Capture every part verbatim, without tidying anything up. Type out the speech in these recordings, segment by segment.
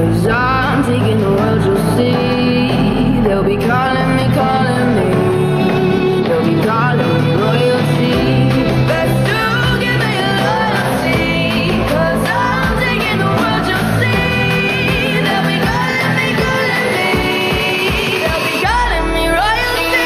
'cause I'm taking the world, you'll see. They'll be calling me, calling me. They'll be calling me royalty. Best to give me your loyalty, 'cause I'm taking the world, you'll see. They'll be calling me, calling me. They'll be calling me royalty.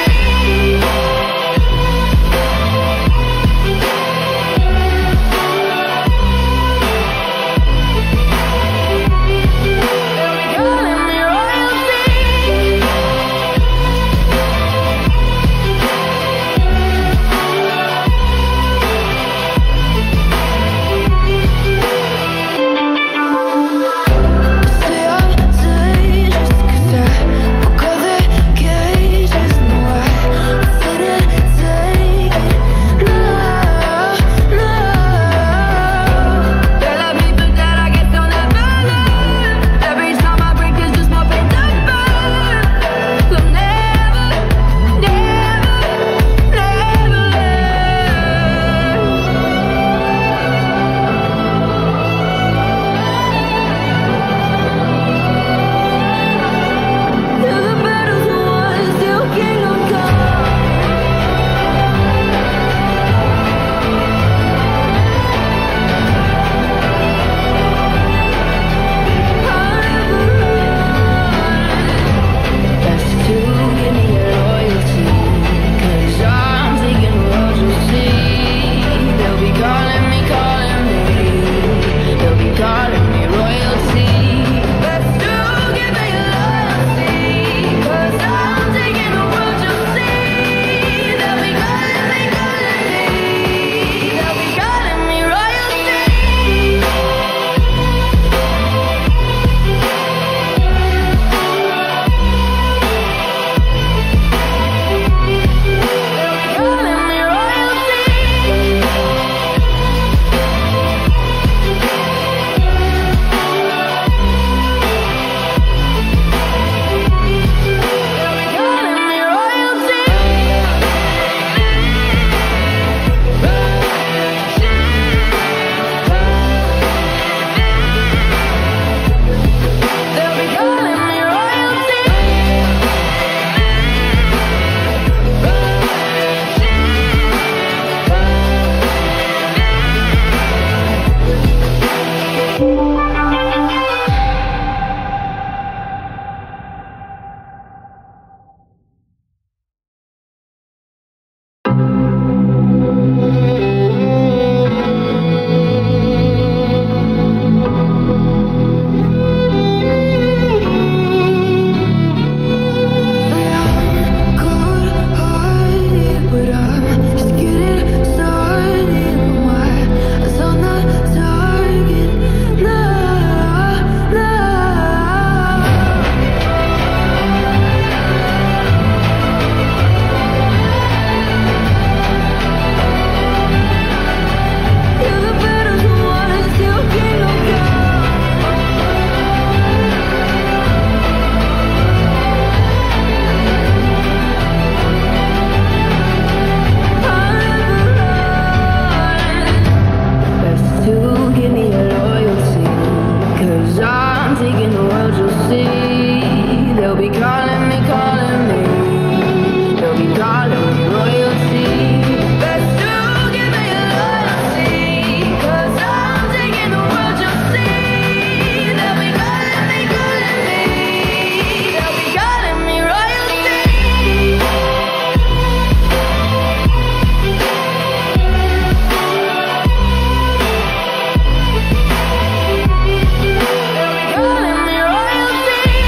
Calling me royalty.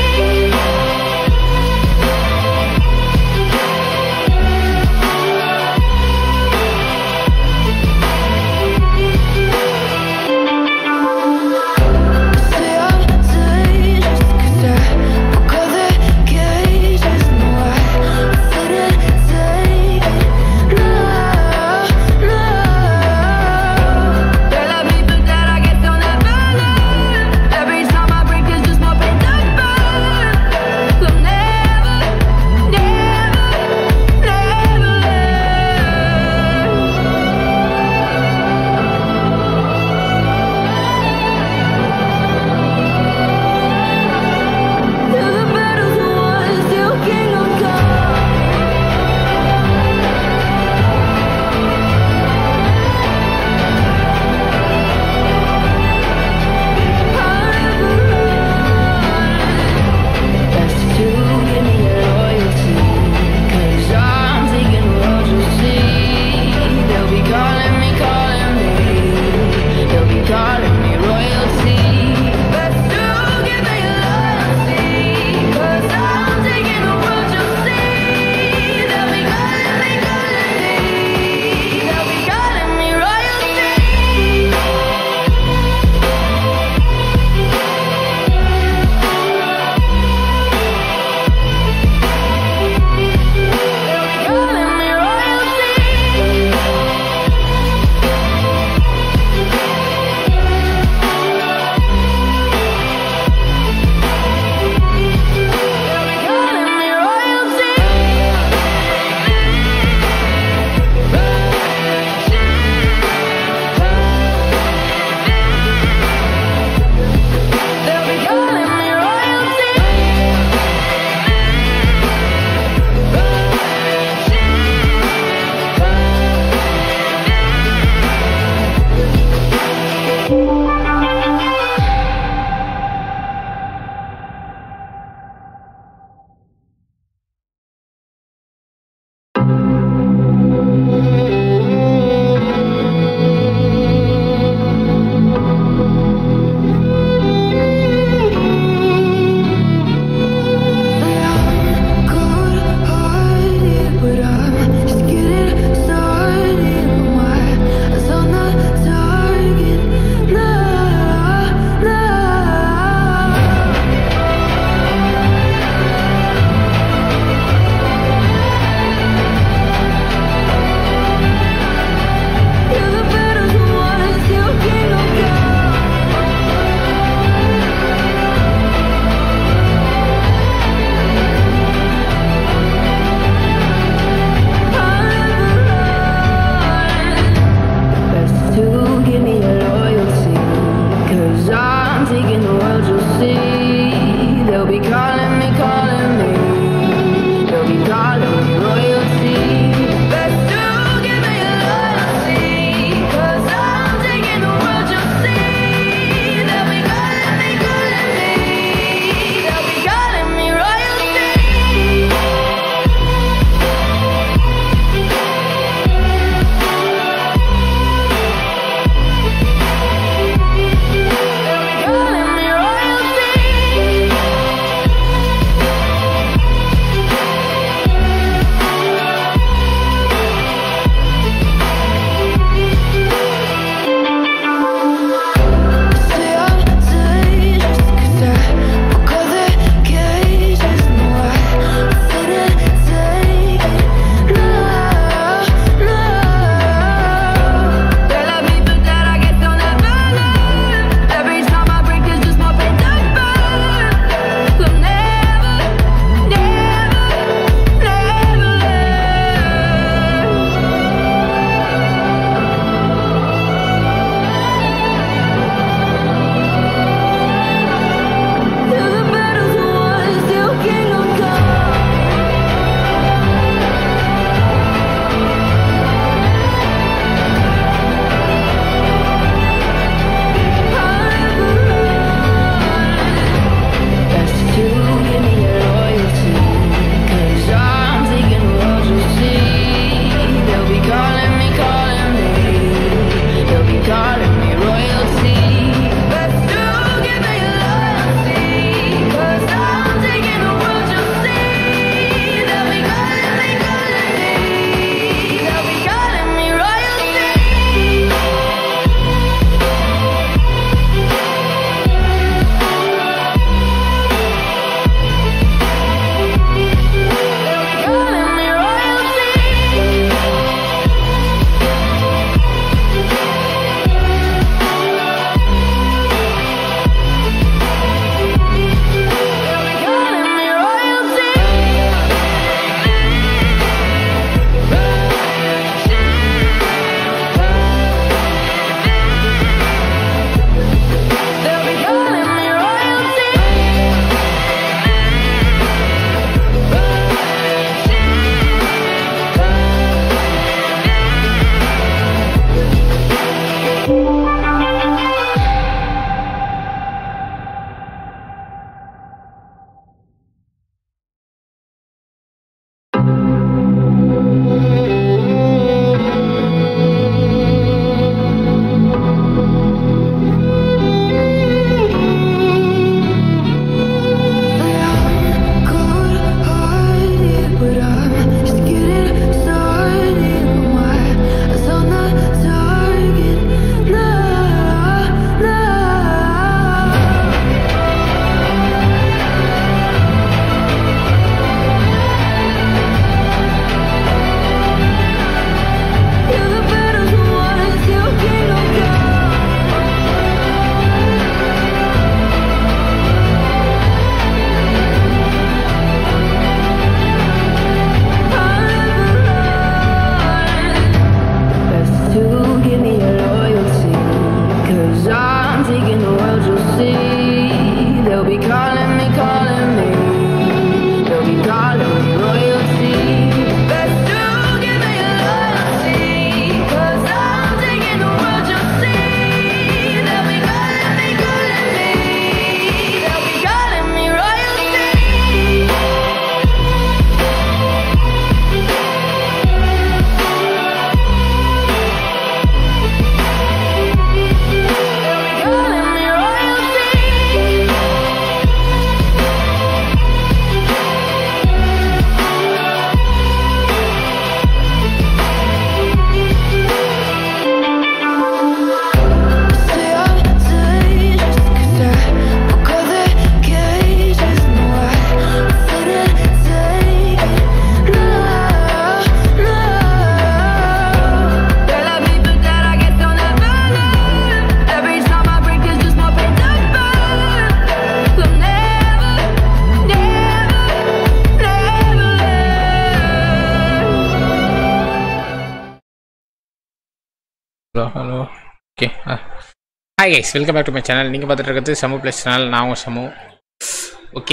Hi guys, welcome back to my channel. நீங்க பார்த்துட்டு இருக்கிறது சமு plus channel. நான் உங்க சமு. Okay,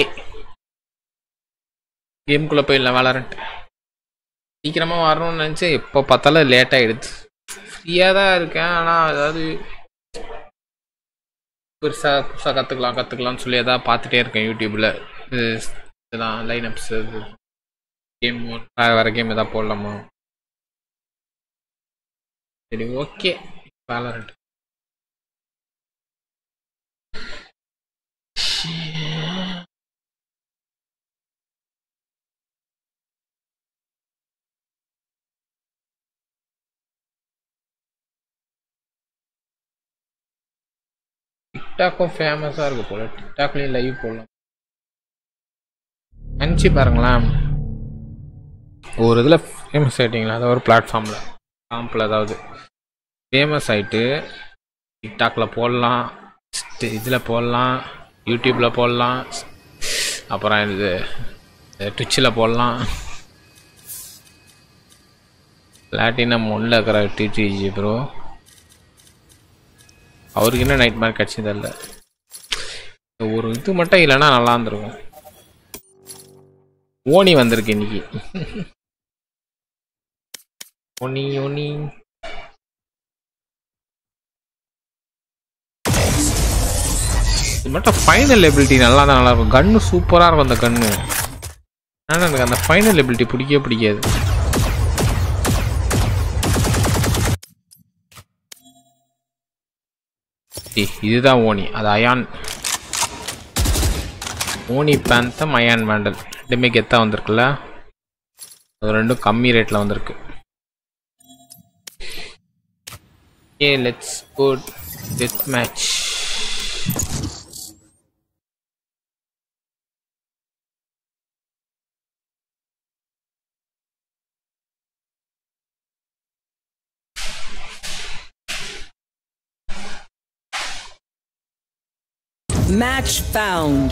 கேம்குள்ளே போயிடலாம். Valorant சீக்கிரமாக வரணும்னு நினச்சி எப்போ பார்த்தாலும் லேட் ஆகிடுது. ஃப்ரீயாக தான் இருக்கேன், ஆனால் அதாவது பெருசாக புதுசாக கற்றுக்கலாம் கற்றுக்கலாம்னு சொல்லி எதாவது பார்த்துட்டே இருக்கேன் யூடியூப்பில். இது இதெல்லாம் லைனப்ஸு கேம் வேறு வேறு கேம் எதாவது போடலாமா? சரி, ஓகே. வேலரண்ட் டிக்டாக்கும் ஃபேமஸாக இருக்குது போல். டிக்டாக்லேயும் லைவ் போடலாம். நினச்சி பாருங்களேன், ஒரு இதில் ஃபேமஸ் ஆகிட்டிங்களா, அதாவது ஒரு பிளாட்ஃபார்மில் காம்பில் ஏதாவது ஃபேமஸ் ஆகிட்டு டிக்டாக்ல போடலாம், இதில் போடலாம், யூடியூப்பில் போடலாம், அப்புறம் இது ட்விட்சில் போடலாம். பிளாட்டினம் ஒன்றில் இருக்கிற டிடிஜி ப்ரோ, அவருக்கு என்ன நைட் மார்க் கிடச்சதில்ல. ஒரு இது மட்டும் இல்லைன்னா நல்லா இருந்திருக்கும். ஓனி வந்திருக்கு இன்னைக்கு. ஓனி ஓனி இது மட்டும் ஃபைனல் எபிலிட்டி நல்லா தான் நல்லா இருக்கும். கன்னு சூப்பராக இருக்கும் அந்த கன்னு. ஆனால் எனக்கு அந்த ஃபைனல் எபிலிட்டி பிடிக்கவே பிடிக்காது. இதுதான் ஓனி, அது Ion. Oni Phantom, Ion Vandal ரெண்டுமே கெத்தாக வந்திருக்குல்ல. அது ரெண்டும் கம்மி ரேட்டில் வந்திருக்கு. Okay, let's go death match. Match found.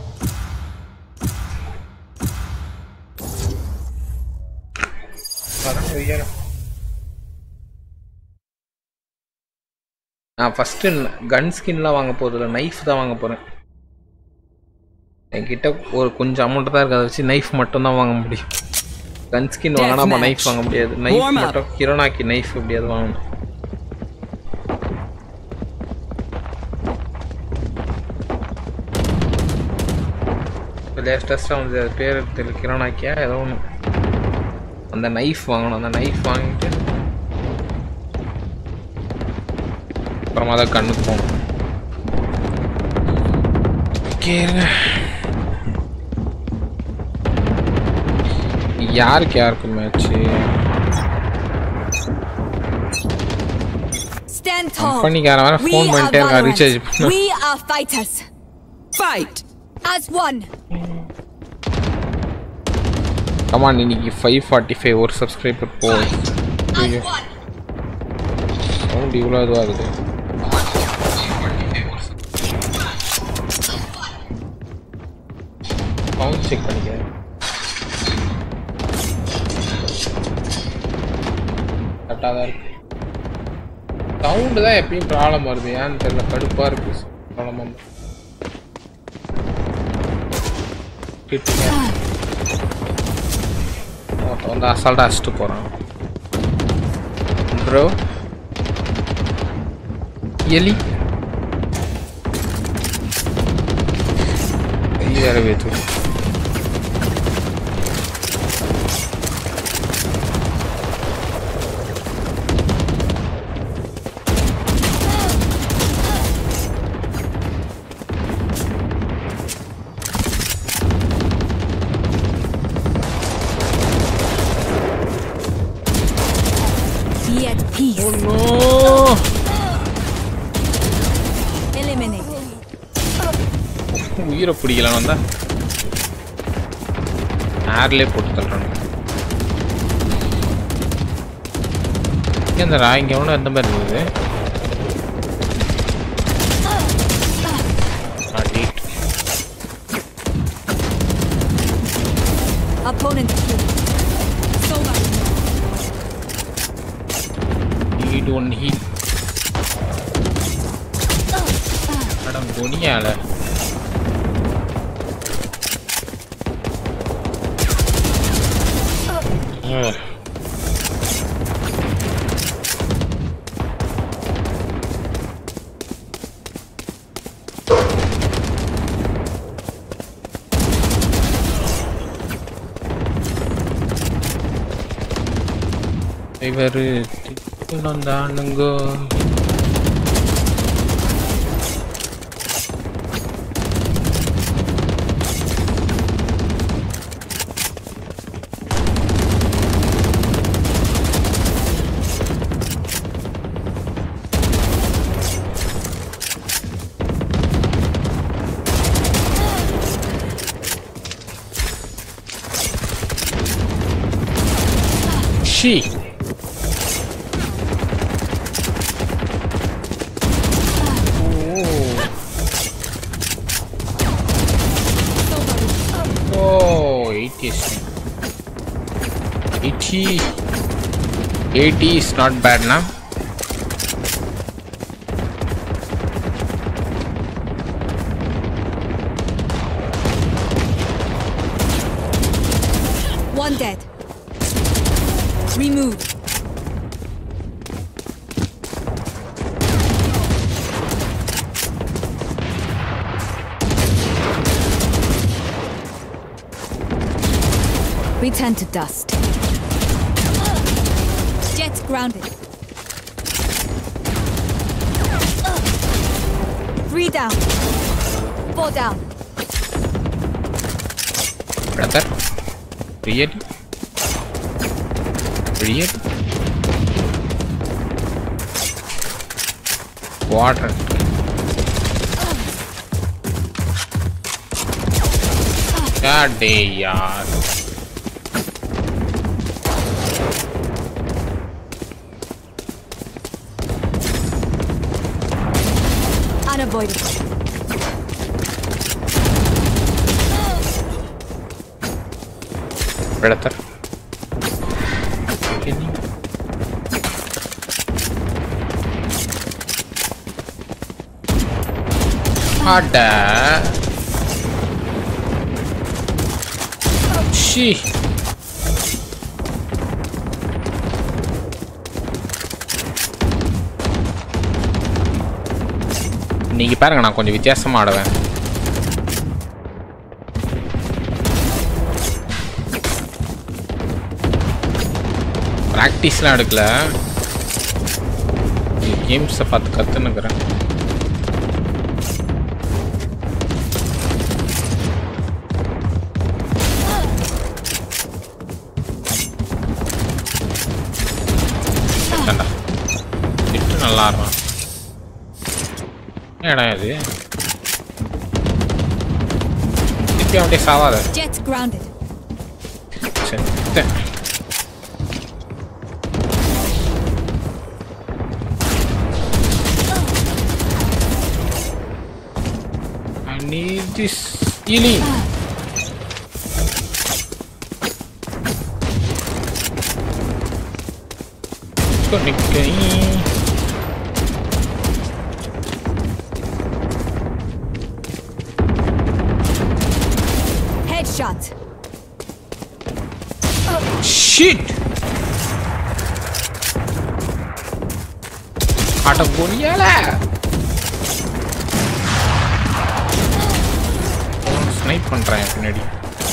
நான் ஃபஸ்ட்டு கன் ஸ்கின்லாம் வாங்க போகிறதில்ல, நைஃப் தான் வாங்க போகிறேன். என்கிட்ட ஒரு கொஞ்சம் அமௌண்ட் தான் இருக்குது, அதை வச்சு நைஃப் மட்டும்தான் வாங்க முடியும். கன் ஸ்கின் வாங்கினா நம்ம நைஃப் வாங்க முடியாது. நைஃப் மட்டும் கிரோனாக்கி நைஃப் எப்படியாவது வாங்கணும். லேட்டஸ்ட்டாக வந்து அது பேர் தெரியல, கிரோனாக்கியா ஏதோ ஒன்று. அந்த நைஃப் வாங்கணும். அந்த நைஃப் வாங்கிட்டு அப்புறமா தான் கண்ணுக்கு போகணும். கேளுங்க, யாருக்கு யாருக்கு மேட்ச்சு? கம்பெனிக்காரன் வேற ஃபோன் பண்ணிட்டே இருக்கா, ரீசார்ஜ் பண்ண. We are fighters. Fight as one. Come on, இன்னைக்கு ஃபைவ் ஃபார்ட்டி ஃபைவ் ஒரு சப்ஸ்கிரைபர் போ. ஐயோ, சவுண்ட் இவ்வளோ இதுவாக இருக்குது. சவுண்ட் செக் பண்ணிக்க. கரெக்டாக தான் இருக்கு. சவுண்டு தான் எப்பயும் ப்ராப்ளம் வருது, ஏன்னு தெரியல. கடுப்பாக இருக்கு ப்ராப்ளம் வந்து. வந்து அசால்ட்டாக அடிச்சுட்டு போகிறான் ப்ரோ. எலி வேற வேத்து. Oh no! Eliminated. உயிரை பிடிக்கலாம் வந்தா ஏர்லே போட்டு தள்ளுறாங்க. இந்த ரா இங்கே ஒன்றும் எந்த மாதிரி இருக்குது? Opponent killed. Solo. Need one heal. துணியால இவரு திட்டுனந்தானுங்கோ she eighty eighty is not bad now. One dead. Remove. Return to dust. Jets grounded. Three down. Four down. Brother. Really? Really? Water. God damn, yaar. Unavoidable. Predator. Ada. She. நீங்க பாருங்க நான் கொஞ்சம் வித்தியாசமா ஆடுவேன். பிராக்டிஸ்லாம் எடுக்கல. கேம்ஸை பார்த்து கற்றுனுக்குறேன். திட்டு நல்லா இருக்கும். என்னடா இது? திருப்பி அப்படியே சாவாத. Jets grounded. சரி. I need this healing. Connecting. Headshot. Shit. Atta goniala. Snipe பண்றேன் பின்னாடி.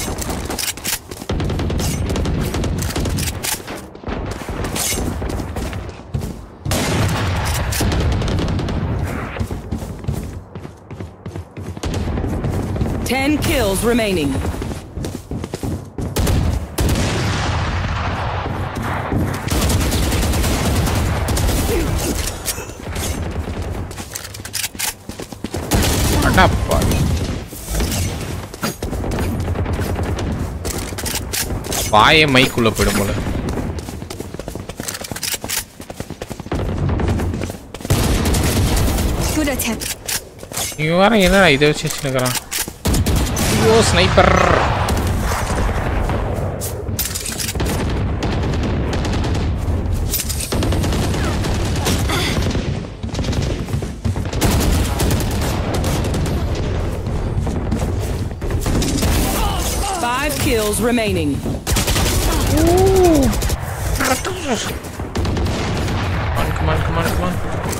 Ten kills remaining. Apa? வாயே மைக்குள்ள போய்டும் போல. Good attempt. இவன் என்னடா இதை வச்சு வச்சுக்கிறான்? ஐயோ sniper. Five kills remaining. Ooh. Come on, come on, come on, come on.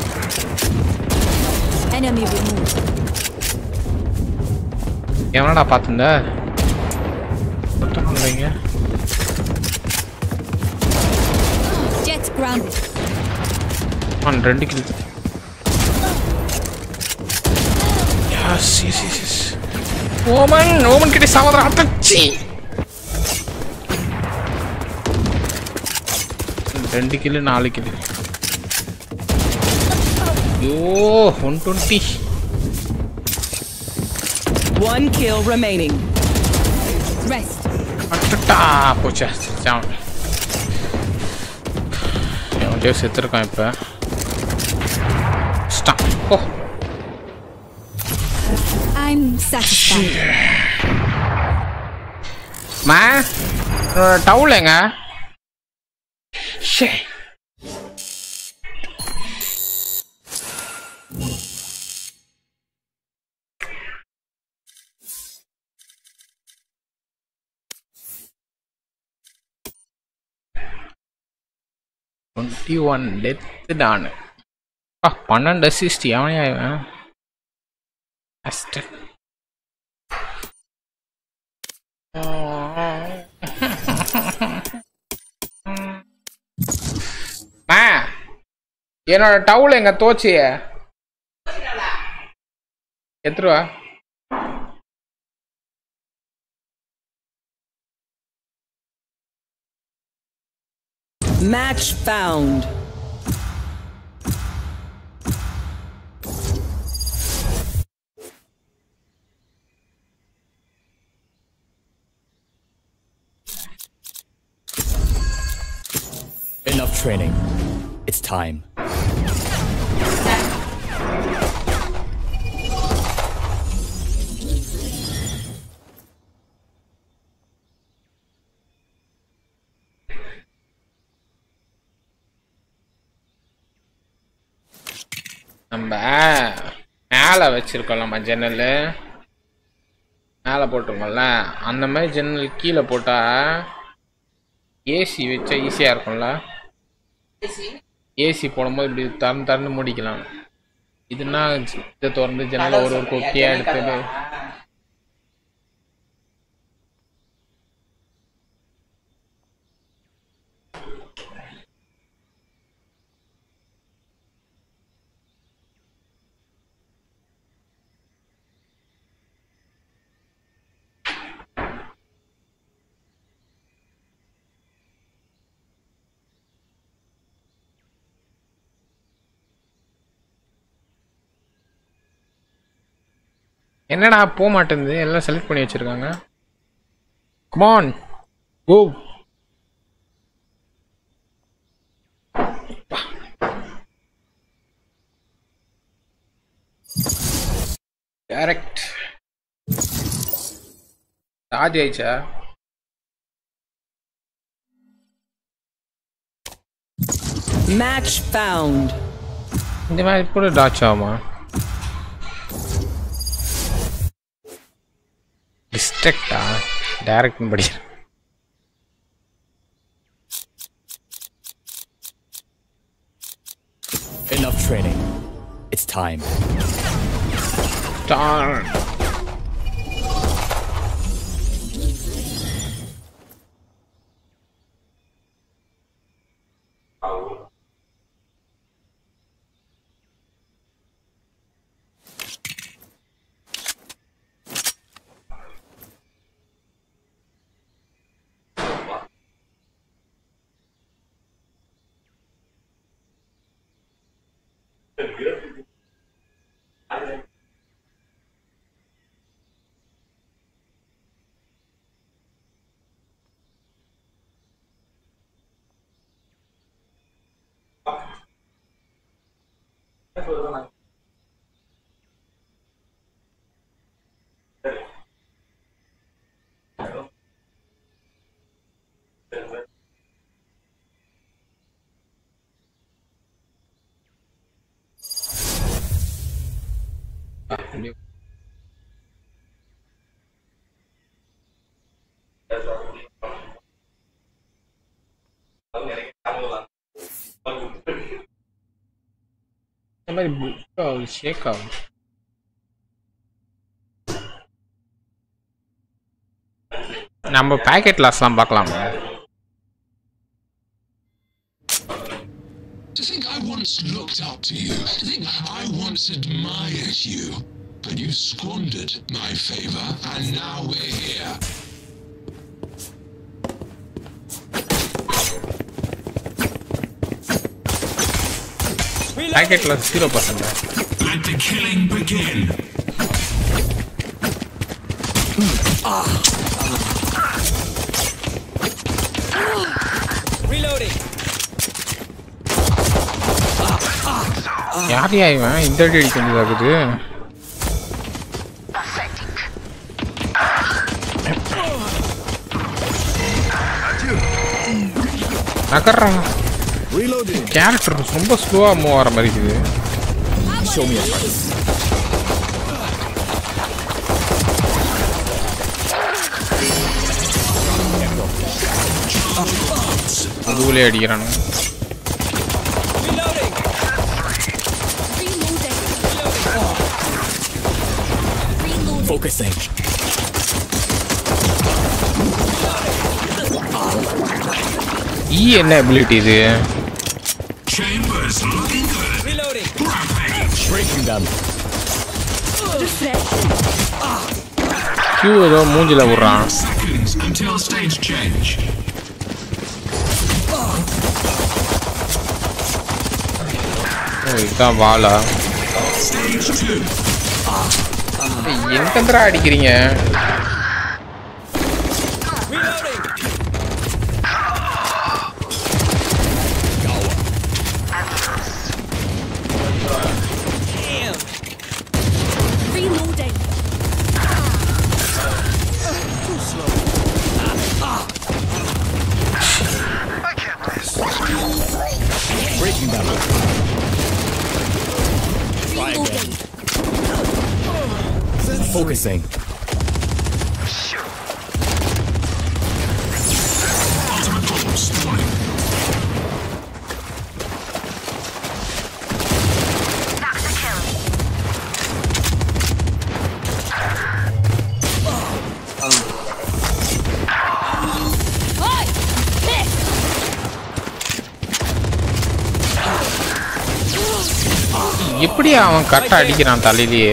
Enemy removed. எவனடா பாத்துந்த? ஒருத்தன் இல்லைங்க. Jets grounded. On ரெண்டு kill. Yes, yes, yes, yes. Woman, woman கிட்ட சாவதா அட்டச்சி. ரெண்டு கில் நாலு kill. Yo one twenty. One kill remaining. Rest. அட்டடா போச்சா சாவன். எவன்டே செத்துருக்கான் இப்ப. ஸ்டாப். Oh I'm satisfied. மா டவுலங்க. ஷே twenty-one டெத் டான். ஆ பன்னெண்டு அசிஸ்ட் எவனையா இவன்? அஸ்ட் மா என்னோட டவுல் எங்க தோச்சிய எத்துருவா? Match found. Enough training. It's time. நம்ம மேலே வச்சிருக்கோம் நம்ம ஜன்னல் மேலே போட்டிருக்கோம்ல அந்த மாதிரி ஜன்னல் கீழே போட்டால் ஏசி வச்சா ஈஸியாக இருக்கும்ல. ஏசி போடும்போது இப்படி திறந்து திறந்து மூடிக்கலாம். இதுனா இதை திறந்து ஜன்னல் ஒரு ஒரு கொக்கியாக எடுத்துட்டு என்னடா போக மாட்டேங்குது? எல்லாம் செலக்ட் பண்ணி வச்சிருக்காங்க. Come on go. டைரக்ட் ராஜ் ஆயிச்சா? Match found. இந்த மாதிரி கூட டாச் ஆகுமா? டிஸ்ட்ரக்டா டைரக்ட் படி. Enough training. It's time. Darn. மாதிரி ஷேக் ஆகும். நம்ம பாக்கெட் லாஸ்லாம் பார்க்கலாமா? To think I once looked up to you, to think I once admired you, but you squandered my favor, and now we're here. Packet loss zero percent. Let the killing begin. Ah. Reloading. யாரையா இவன் இந்த அடி அடிக்க வேண்டியதாகுது? நகர்றா. Character ரொம்ப ஸ்லோவா move ஆகிற மாதிரி இருக்குது. அதுவுலே அடிக்கிறானு. Focusing. E என்ன ability இது? Chambers looking good. Reloading. Breaking them. Q ஏதோ மூஞ்சில விடுறான். Seconds until stage change. ஓ இதான் வாளா. Stage two. எங்கன்றா அடிக்கிறீங்க? Breaking them. Try again. Focusing. எப்படி அவன் கரெக்டா அடிக்கிறான் தலையிலேயே?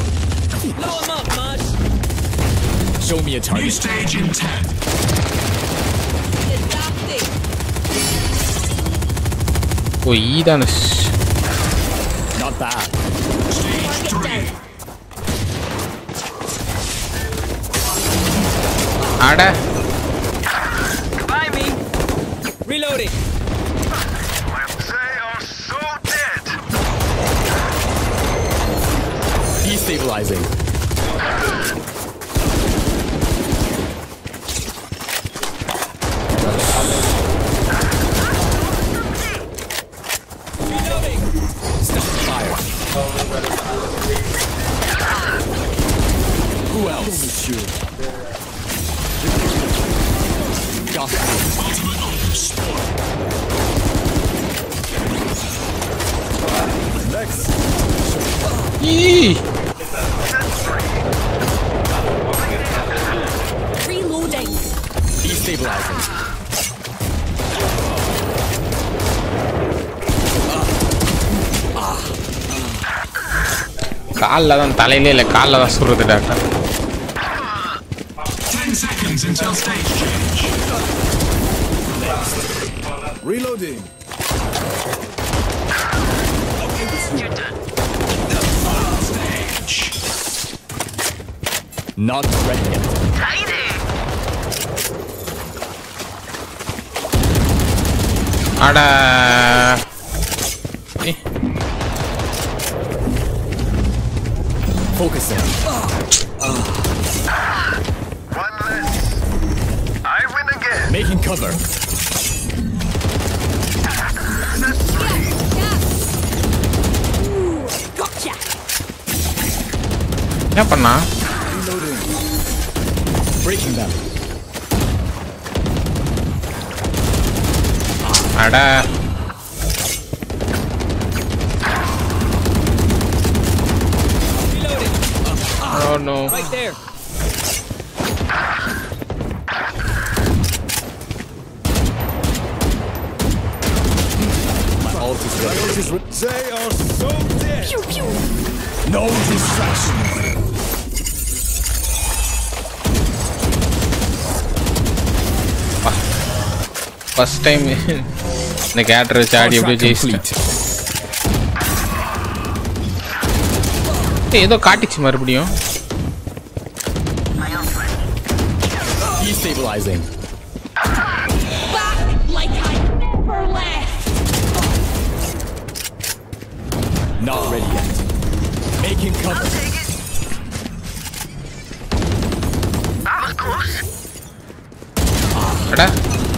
Show me a target. New stage in ten. O ஈதான. Not bad. Stage three. அட. Buy me. Reloading. They are so dead. Destabilizing. Who else? Got next. Eee. Reloading. Destabilizing. கால்ல தான் தலையிலே இல்ல கால்ல தான் சுடுறது doctor. Ten seconds until stage change. Reloading. Stage. Not ready yet. அட. Focusing. One less. I win again. Making cover. Gotcha. என்ன பண்ணா? Breaking them. அட. no. Right there. My ult is ready. They are so dead. Pew pew. No distraction. First time இந்த character வச்சு ஆடி எப்படி ஜெயிச்சிட்டேன். ஏதோ காட்டிச்சு மறுபடியும். Destabilizing. Back like I never left. Not ready yet. Making cover. அடா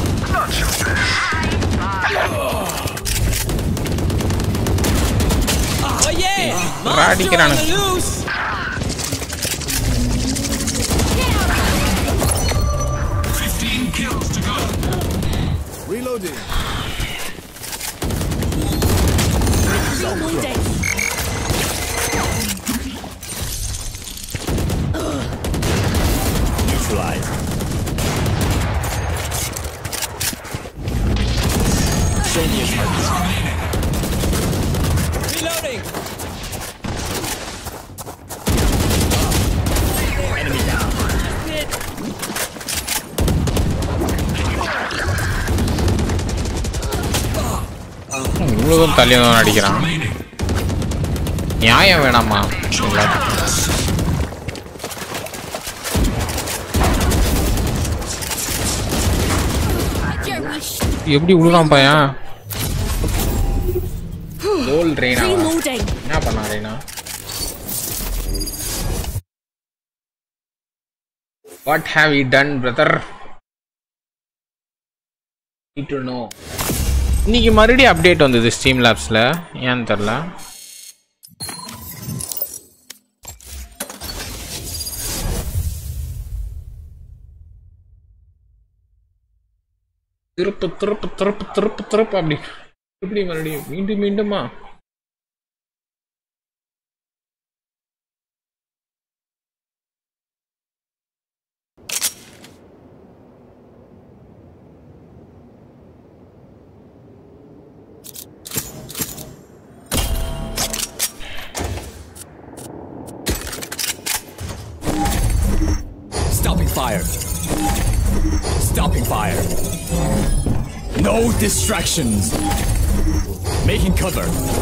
Oh yeah! Monster on அடிக்கிறானு. the loose! Fifteen kills to go. Reloading. Reloading. Neutralize. Show me your targets. Reloading! Enemy down. இவ்வளவு தள்ளிய தான் அடிக்கிறான். நியாயம் வேணாமா எல்லாத்துக்கும்? Your wish. எப்படி விழுறான் பையன்? கோல் ரெய்னா Reloading. என்ன பண்ணா Raina? What have you done, brother? Need to know. இன்னைக்கு மறுபடியும் அப்டேட் வந்தது ஸ்டீம் லேப்ஸ்ல, ஏன்னு தெரியல. திருப்பு திருப்பு திருப்பு திருப்பு திருப்பு அப்படி எப்படி மறுபடியும் மீண்டும் மீண்டுமா? Stopping fire. Stopping fire. No distractions. Making cover.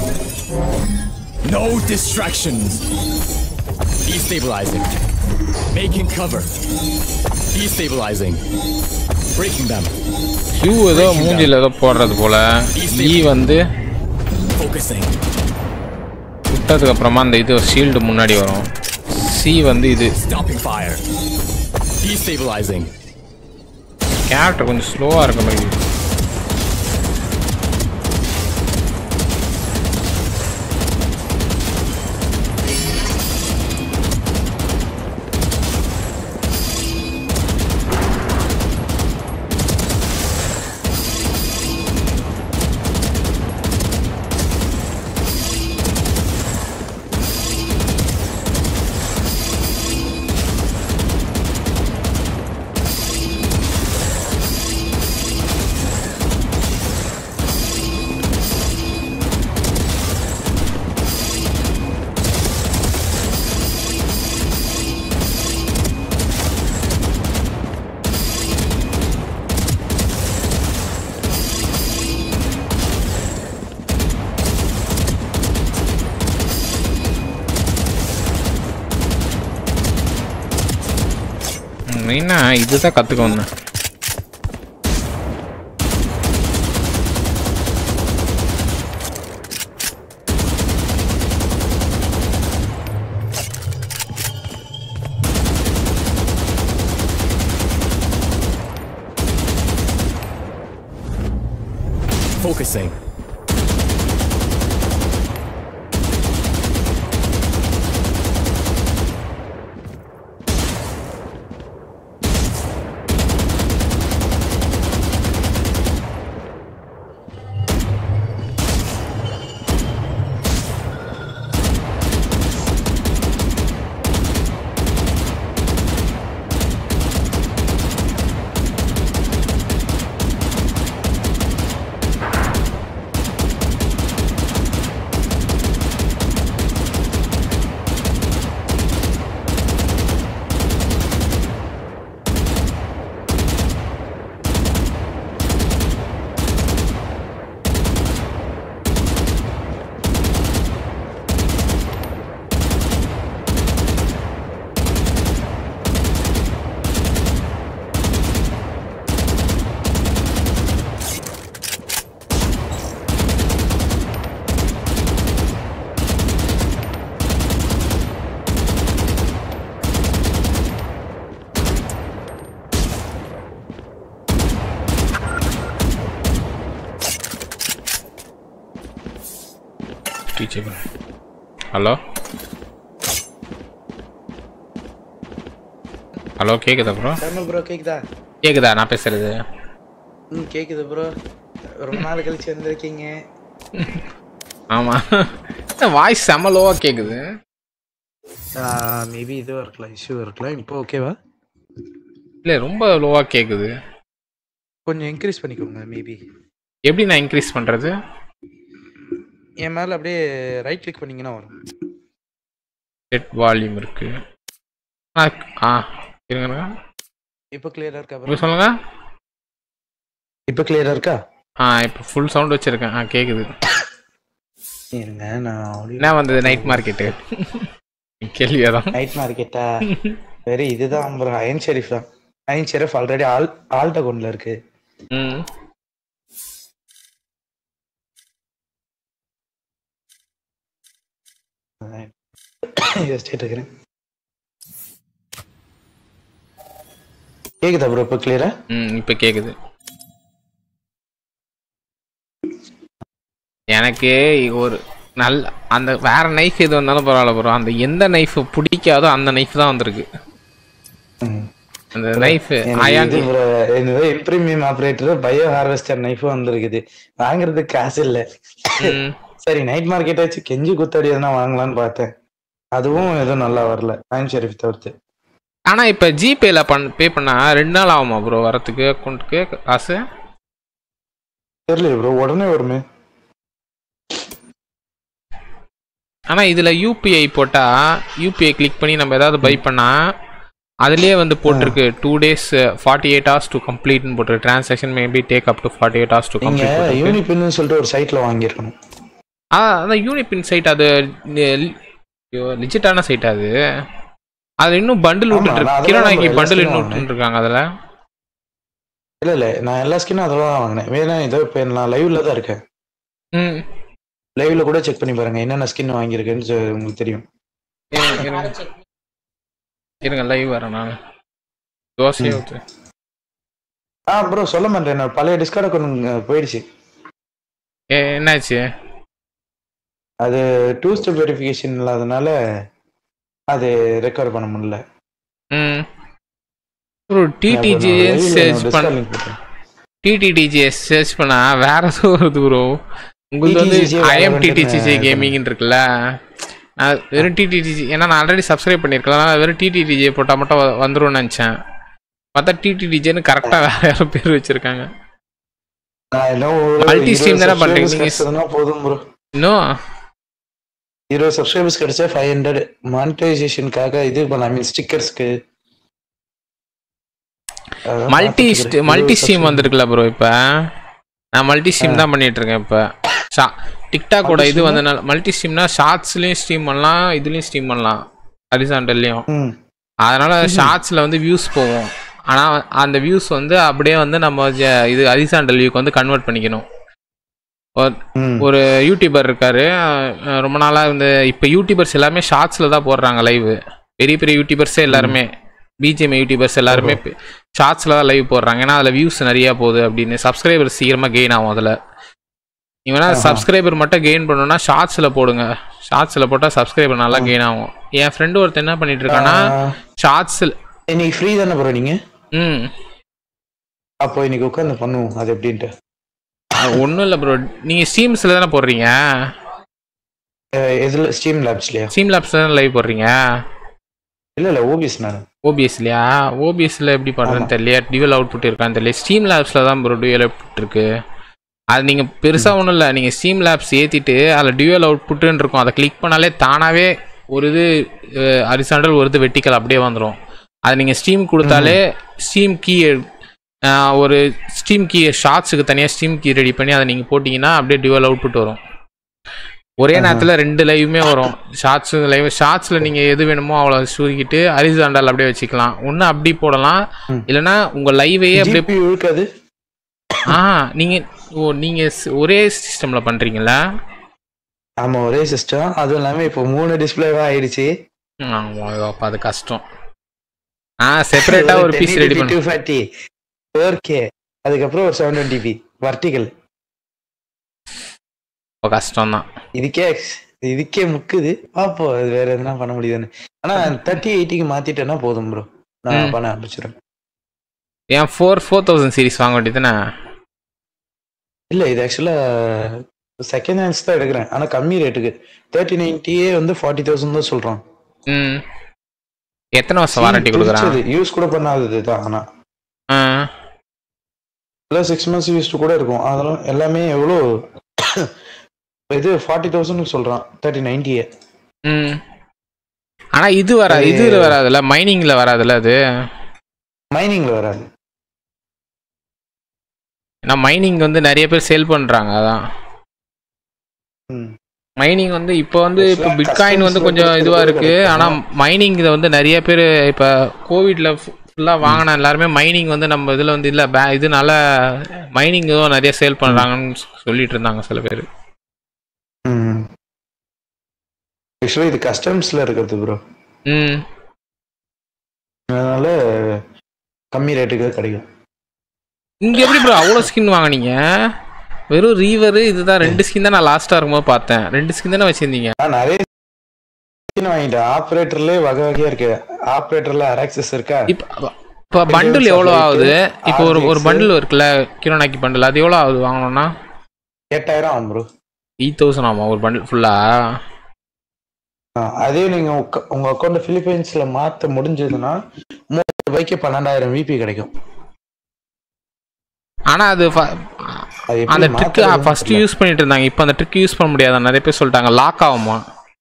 No distractions. Destabilizing. Making cover. Destabilizing. Breaking them. ஷூ ஏதோ மூஞ்சில ஏதோ போடுறது போல. ஈ வந்து Focusing. விட்டதுக்கு அப்புறமா அந்த இது ஷீல்டு முன்னாடி வரும். சி வந்து இது Stopping fire. Destabilizing. கேரக்டர் கொஞ்சம் ஸ்லோவா இருக்க மாதிரி. மெயினா இதுதான் கற்றுக்க வந்தேன். Focusing. teachable. Hello? ஹலோ கேக்குதா ப்ரோ? தமிழ் ப்ரோ கேக்குதா? கேக்குதா நான் பேசுறது? ம் கேக்குது ப்ரோ. ரொம்ப நாள் கழிச்சு வந்திருக்கீங்க. ஆமா. வாய்ஸ் செம லோவா கேக்குது. ஆ மேபி இது இருக்கலாம், இஷ்யூ இருக்கலாம். இப்போ ஓகேவா? இல்ல ரொம்ப லோவா கேக்குது. கொஞ்சம் இன்க்ரீஸ் பண்ணிக்கோங்க மேபி. எப்படி நான் இன்க்ரீஸ் பண்றது? என் மேல அப்படியே ரைட் கிளிக் பண்ணீங்கன்னா வரும். செட் வால்யூம் இருக்கு. ஆ இருங்க. இப்போ கிளியரா இருக்கா ப்ரோ? சொல்லுங்க. இப்போ கிளியரா இருக்கா? ஆ இப்போ ஃபுல் சவுண்ட் வச்சிருக்கேன். ஆ கேக்குது. இருங்க நான் என்ன வந்தது நைட் மார்க்கெட்? கேள்வியாதான். நைட் மார்க்கெட்டா? வெரி இதுதான் ப்ரோ, அயன் ஷெரீஃப் தான். Ion Sheriff already all alt அக்கவுண்ட்ல இருக்கு. ம் யோசிச்சுட்டு இருக்கிறேன். கேக்குதா ப்ரோ இப்போ கிளியரா? ம் இப்போ கேக்குது. எனக்கு ஒரு நல்ல அந்த வேற நைஃப் எது வந்தாலும் பரவாயில்ல ப்ரோ, அந்த எந்த நைஃப் பிடிக்காதோ அந்த நைஃப் தான் வந்திருக்கு. அந்த நைஃப் அயான் ப்ரோ என்னது இம்ப்ரீமியம் ஆபரேட்டர் பயோ ஹார்வெஸ்டர் நைஃப் வந்திருக்குது. வாங்குறதுக்கு காசு இல்ல. சரி நைட் மார்க்கெட் வச்சு கெஞ்சி குத்தாடி எதுனா வாங்கலாம்னு பார்த்தேன். அதுவும் எதுவும் நல்லா வரல அயன் ஷெரீஃப் தவிர்த்து. ஆனா இப்ப ஜிபேல பண் பே பண்ணா ரெண்டு நாள் ஆகுமா ப்ரோ வரதுக்கு அக்கௌண்ட்க்கு காசு? தெரியல ப்ரோ, உடனே வருமே. ஆனா இதுல யூபிஐ போட்டா யூபிஐ கிளிக் பண்ணி நம்ம ஏதாவது பை பண்ணா அதுலயே வந்து போட்டிருக்கு two days forty eight hours to கம்ப்ளீட்னு போட்டிருக்கு. Transaction maybe take up to forty eight hours to complete. நீங்க யூனிபின்னு சொல்லிட்டு ஒரு சைட்ல வாங்கியிருக்கணும். ஆ அதான் யூனிபின் சைட். அது லிஜிட்டான சைட். அது அது இன்னும் பண்டில் விட்டுட்டு இருக்கு. கிரணாக்கி பண்டில் இன்னும் விட்டுட்டு இருக்காங்க அதுல. இல்ல இல்ல நான் எல்லா ஸ்கின்னும் அதெல்லாம் தான் வாங்கினேன். வேணா இதோ இப்போ நான் லைவ்ல தான் இருக்கேன். ம் லைவ்ல கூட செக் பண்ணி பாருங்க என்னென்ன ஸ்கின் வாங்கியிருக்கேன்னு உங்களுக்கு தெரியும். இருங்க லைவ் வரேன் நான். தோசை ஊத்து. ஆ ப்ரோ சொல்ல மாட்டேன், நான் பழைய டிஸ்கார்ட் அக்கௌண்ட் போயிடுச்சு. ஏ என்னாச்சு? அது டூ ஸ்டெப் வெரிஃபிகேஷன் இல்லாதனால அது ரெக்கவர் பண்ண முடியல. ம் ப்ரோ டிடிஜிஎஸ் சர்ச் பண்ண டிடிடிஜிஎஸ் சர்ச் பண்ணா வேற ஏதோ வருது ப்ரோ. உங்களுக்கு வந்து ஐஎம் டிடிஜி கேமிங்னு இருக்குல்ல, நான் வெறும் டிடிடிஜி ஏன்னா நான் ஆல்ரெடி சப்ஸ்கிரைப் பண்ணியிருக்கலாம். நான் வெறும் டிடிடிஜியை போட்டால் மட்டும் வந்துரும்னு நினச்சேன். பார்த்தா டிடிடிஜின்னு கரெக்டாக வேற யாரும் பேர் வச்சிருக்காங்க. மல்டி ஸ்ட்ரீம் தானே பண்ணுறீங்க போதும் ப்ரோ. இன்னும் இருபது சப்ஸ்கிரைபர்ஸ் கிடைச்சா ஃபைவ் ஹண்ட்ரட் மானிட்டைசேஷனுக்காக இது பண்ணலாம். ஐ மீன் ஸ்டிக்கர்ஸ்க்கு மல்டி மல்டி ஸ்ட்ரீம் வந்திருக்குல்ல ப்ரோ. இப்போ நான் மல்டி ஸ்ட்ரீம் தான் பண்ணிட்டு இருக்கேன். இப்போ ஷா டிக்டாக்கோட இது வந்தனால மல்டி ஸ்ட்ரீம்னா ஷார்ட்ஸ்லையும் ஸ்ட்ரீம் பண்ணலாம், இதுலேயும் ஸ்ட்ரீம் பண்ணலாம், ஹரிசாண்டல்லையும். அதனால ஷார்ட்ஸில் வந்து வியூஸ் போகும். ஆனால் அந்த வியூஸ் வந்து அப்படியே வந்து நம்ம இது ஹரிசாண்டல் வியூக்கு வந்து கன்வெர்ட் பண்ணிக்கணும். ஒரு யூடியூபர் இருக்காரு ரொம்ப நாளாக இந்த இப்போ யூடியூபர்ஸ் எல்லாமே ஷார்ட்ஸில் தான் போடுறாங்க லைவ். பெரிய பெரிய யூடியூபர்ஸே எல்லாருமே பிஜிஎம் யூடியூபர்ஸ் எல்லாருமே ஷார்ட்ஸில் தான் லைவ் போடுறாங்க. ஏன்னா அதில் வியூஸ் நிறையா போகுது அப்படின்னு. சப்ஸ்கிரைபர் சீக்கிரமாக கெயின் ஆகும் அதில். இவனா சப்ஸ்கிரைபர் மட்டும் கெயின் பண்ணணும்னா ஷார்ட்ஸில் போடுங்க. ஷார்ட்ஸில் போட்டால் சப்ஸ்கிரைபர் நல்லா கெயின் ஆகும். என் ஃப்ரெண்டு ஒருத்தர் என்ன பண்ணிட்டு இருக்கான்னா ஷார்ட்ஸில் இன்னைக்கு ஃப்ரீ தானே ப்ரோ நீங்க? ம் அப்போ இன்னைக்கு உட்காந்து பண்ணுவோம் அது எப்படின்ட்டு. ஒன்றும் இல்லை ப்ரோ, நீங்கள் ஸ்ட்ரீம்ஸில் தானே போடுறீங்க? எதில்? ஸ்ட்ரீம் லேப்ஸ்லையா? ஸ்ட்ரீம் லேப்ஸில் தானே லைவ் போடுறீங்க? இல்லை இல்லை ஓபிஎஸ். நான் ஓபிஎஸ்லையா? ஓபிஎஸ்ல எப்படி பண்ணுறேன்னு தெரியல. டியூவல் அவுட்புட் இருக்கான்னு தெரியல. ஸ்ட்ரீம் லேப்ஸில் தான் ப்ரோ டியூவல் அவுட்புட் இருக்கு. அது நீங்கள் பெருசாக ஒன்றும் இல்லை, நீங்கள் ஸ்ட்ரீம் லேப்ஸ் ஏற்றிட்டு அதில் டியூவல் அவுட்புட்டுன்னு இருக்கும். அதை கிளிக் பண்ணாலே தானாகவே ஒரு இது ஹரிசாண்டல் ஒரு இது வெர்டிக்கல் அப்படியே வந்துடும். அது நீங்கள் ஸ்ட்ரீம் கொடுத்தாலே ஸ்ட்ரீம் கீ ஒரு ஸ்ட்ரீம் கீ ஷார்ட்ஸுக்கு தனியாக ஸ்ட்ரீம் கீ ரெடி பண்ணி அதை நீங்கள் போட்டிங்கன்னா அப்படியே டியூவல் அவுட்புட் வரும். ஒரே நேரத்தில் ரெண்டு லைவுமே வரும். ஷார்ட்ஸு லைவ் ஷார்ட்ஸில் நீங்கள் எது வேணுமோ அவ்வளோ சுருக்கிட்டு ஹரிசாண்டல் அப்படியே வச்சுக்கலாம். ஒன்று அப்படி போடலாம், இல்லைன்னா உங்கள் லைவையே அப்படியே இருக்காது. ஆ நீங்கள் ஓ நீங்கள் ஒரே சிஸ்டமில் பண்ணுறீங்களா? ஆமாம் ஒரே சிஸ்டம். அதுவும் இல்லாமல் இப்போ மூணு டிஸ்பிளேவாக ஆயிடுச்சு. ஆமாம் அப்போ அது கஷ்டம். ஆ செப்பரேட்டாக ஒரு பீஸ் ரெடி பண்ணி டூ ஃபார்ட்டி ஃபோர் கே அதுக்கப்புறம் ஒரு செவன் டுவெண்ட்டி பி வர்டிகல். கஷ்டம் தான். இதுக்கே இதுக்கே முக்குது பாப்போம் அது வேற எதுனா பண்ண முடியுதுன்னு. ஆனா தேர்ட்டி எயிட்டிக்கு மாத்திட்டேன்னா போதும் ப்ரோ, நான் பண்ண ஆரம்பிச்சிடுறேன். ஏன் ஃபோர் ஃபோர் தௌசண்ட் சீரிஸ் வாங்க வேண்டியதுதானே? இல்ல இது ஆக்சுவலா செகண்ட் ஹேண்ட்ஸ் தான் எடுக்கிறேன், ஆனா கம்மி ரேட்டுக்கு. தேர்ட்டி நைன்டியே வந்து ஃபார்ட்டி தௌசண்ட் தான் சொல்றான். ம் எத்தனை வருஷம் வாரண்டி கொடுக்குறான்? யூஸ் கூட பண்ணாதது தான். ஆனா ப்ளஸ் சிக்ஸ் மந்த்ஸ் யூஸ் கூட இருக்கும். அதெல்லாம் எல்லாமே எவ்வளோ இது ஃபார்ட்டி தௌசண்ட் சொல்றான் தேர்ட்டி நைன்டியே. ம் ஆனா இது வரா இது வராதுல்ல, மைனிங்ல வராதுல்ல? அது மைனிங்ல வராது. ஏன்னா மைனிங் வந்து நிறைய பேர் சேல் பண்றாங்க. அதான் மைனிங் வந்து இப்போ வந்து இப்போ பிட்காயின் வந்து கொஞ்சம் இதுவா இருக்கு. ஆனா மைனிங் இதை வந்து நிறைய பேர் இப்போ கோவிட்ல ஃபுல்லாக வாங்கின எல்லாருமே மைனிங் வந்து நம்ம இதில் வந்து இல்லை பே இதனால மைனிங் இதுவும் நிறைய சேல் பண்ணுறாங்கன்னு சொல்லிட்டு இருந்தாங்க சில பேர். ம் ஆக்சுவலி இது கஸ்டம்ஸ்ல இருக்கிறது ப்ரோ. ம் அதனால கம்மி ரேட்டுக்கு கிடைக்கும். இங்கே எப்படி ப்ரோ அவ்வளோ ஸ்கின் வாங்கினீங்க? வெறும் ரீவரு இதுதான் ரெண்டு ஸ்கின் தான் நான் லாஸ்ட்டாக இருக்கும்போது பார்த்தேன். ரெண்டு ஸ்கின் தானே வச்சிருந்தீங்க? நிறைய ஸ்கின் வாங்கிட்டேன். ஆப்ரேட்டர்லேயே வகை வகையாக இருக்கு. ஆப்ரேட்டர்ல அராக்சஸ் இருக்கா. இப்போ இப்போ பண்டில் எவ்வளோ ஆகுது? இப்போ ஒரு ஒரு பண்டில் இருக்குல்ல கிரோனாக்கி பண்டில், அது எவ்வளோ ஆகுது வாங்கணும்னா? எட்டாயிரம் ஆகும் ப்ரோ. எயிட் தௌசண்ட் ஆமா ஒரு பண்டில் ஃபுல்லா? அதே நீங்க உங்க அக்கௌண்ட் பிலிப்பைன்ஸ்ல மாத்த முடிஞ்சதுன்னா மூணு ரூபாய்க்கு பன்னெண்டாயிரம் விபி கிடைக்கும். ஆனா அது அந்த ட்ரிக் ஃபர்ஸ்ட் யூஸ் பண்ணிட்டு இருந்தாங்க, இப்போ அந்த ட்ரிக் யூஸ் பண்ண முடியாது நிறைய பேர் சொல்லிட்டாங்க. லாக் ஆகுமா?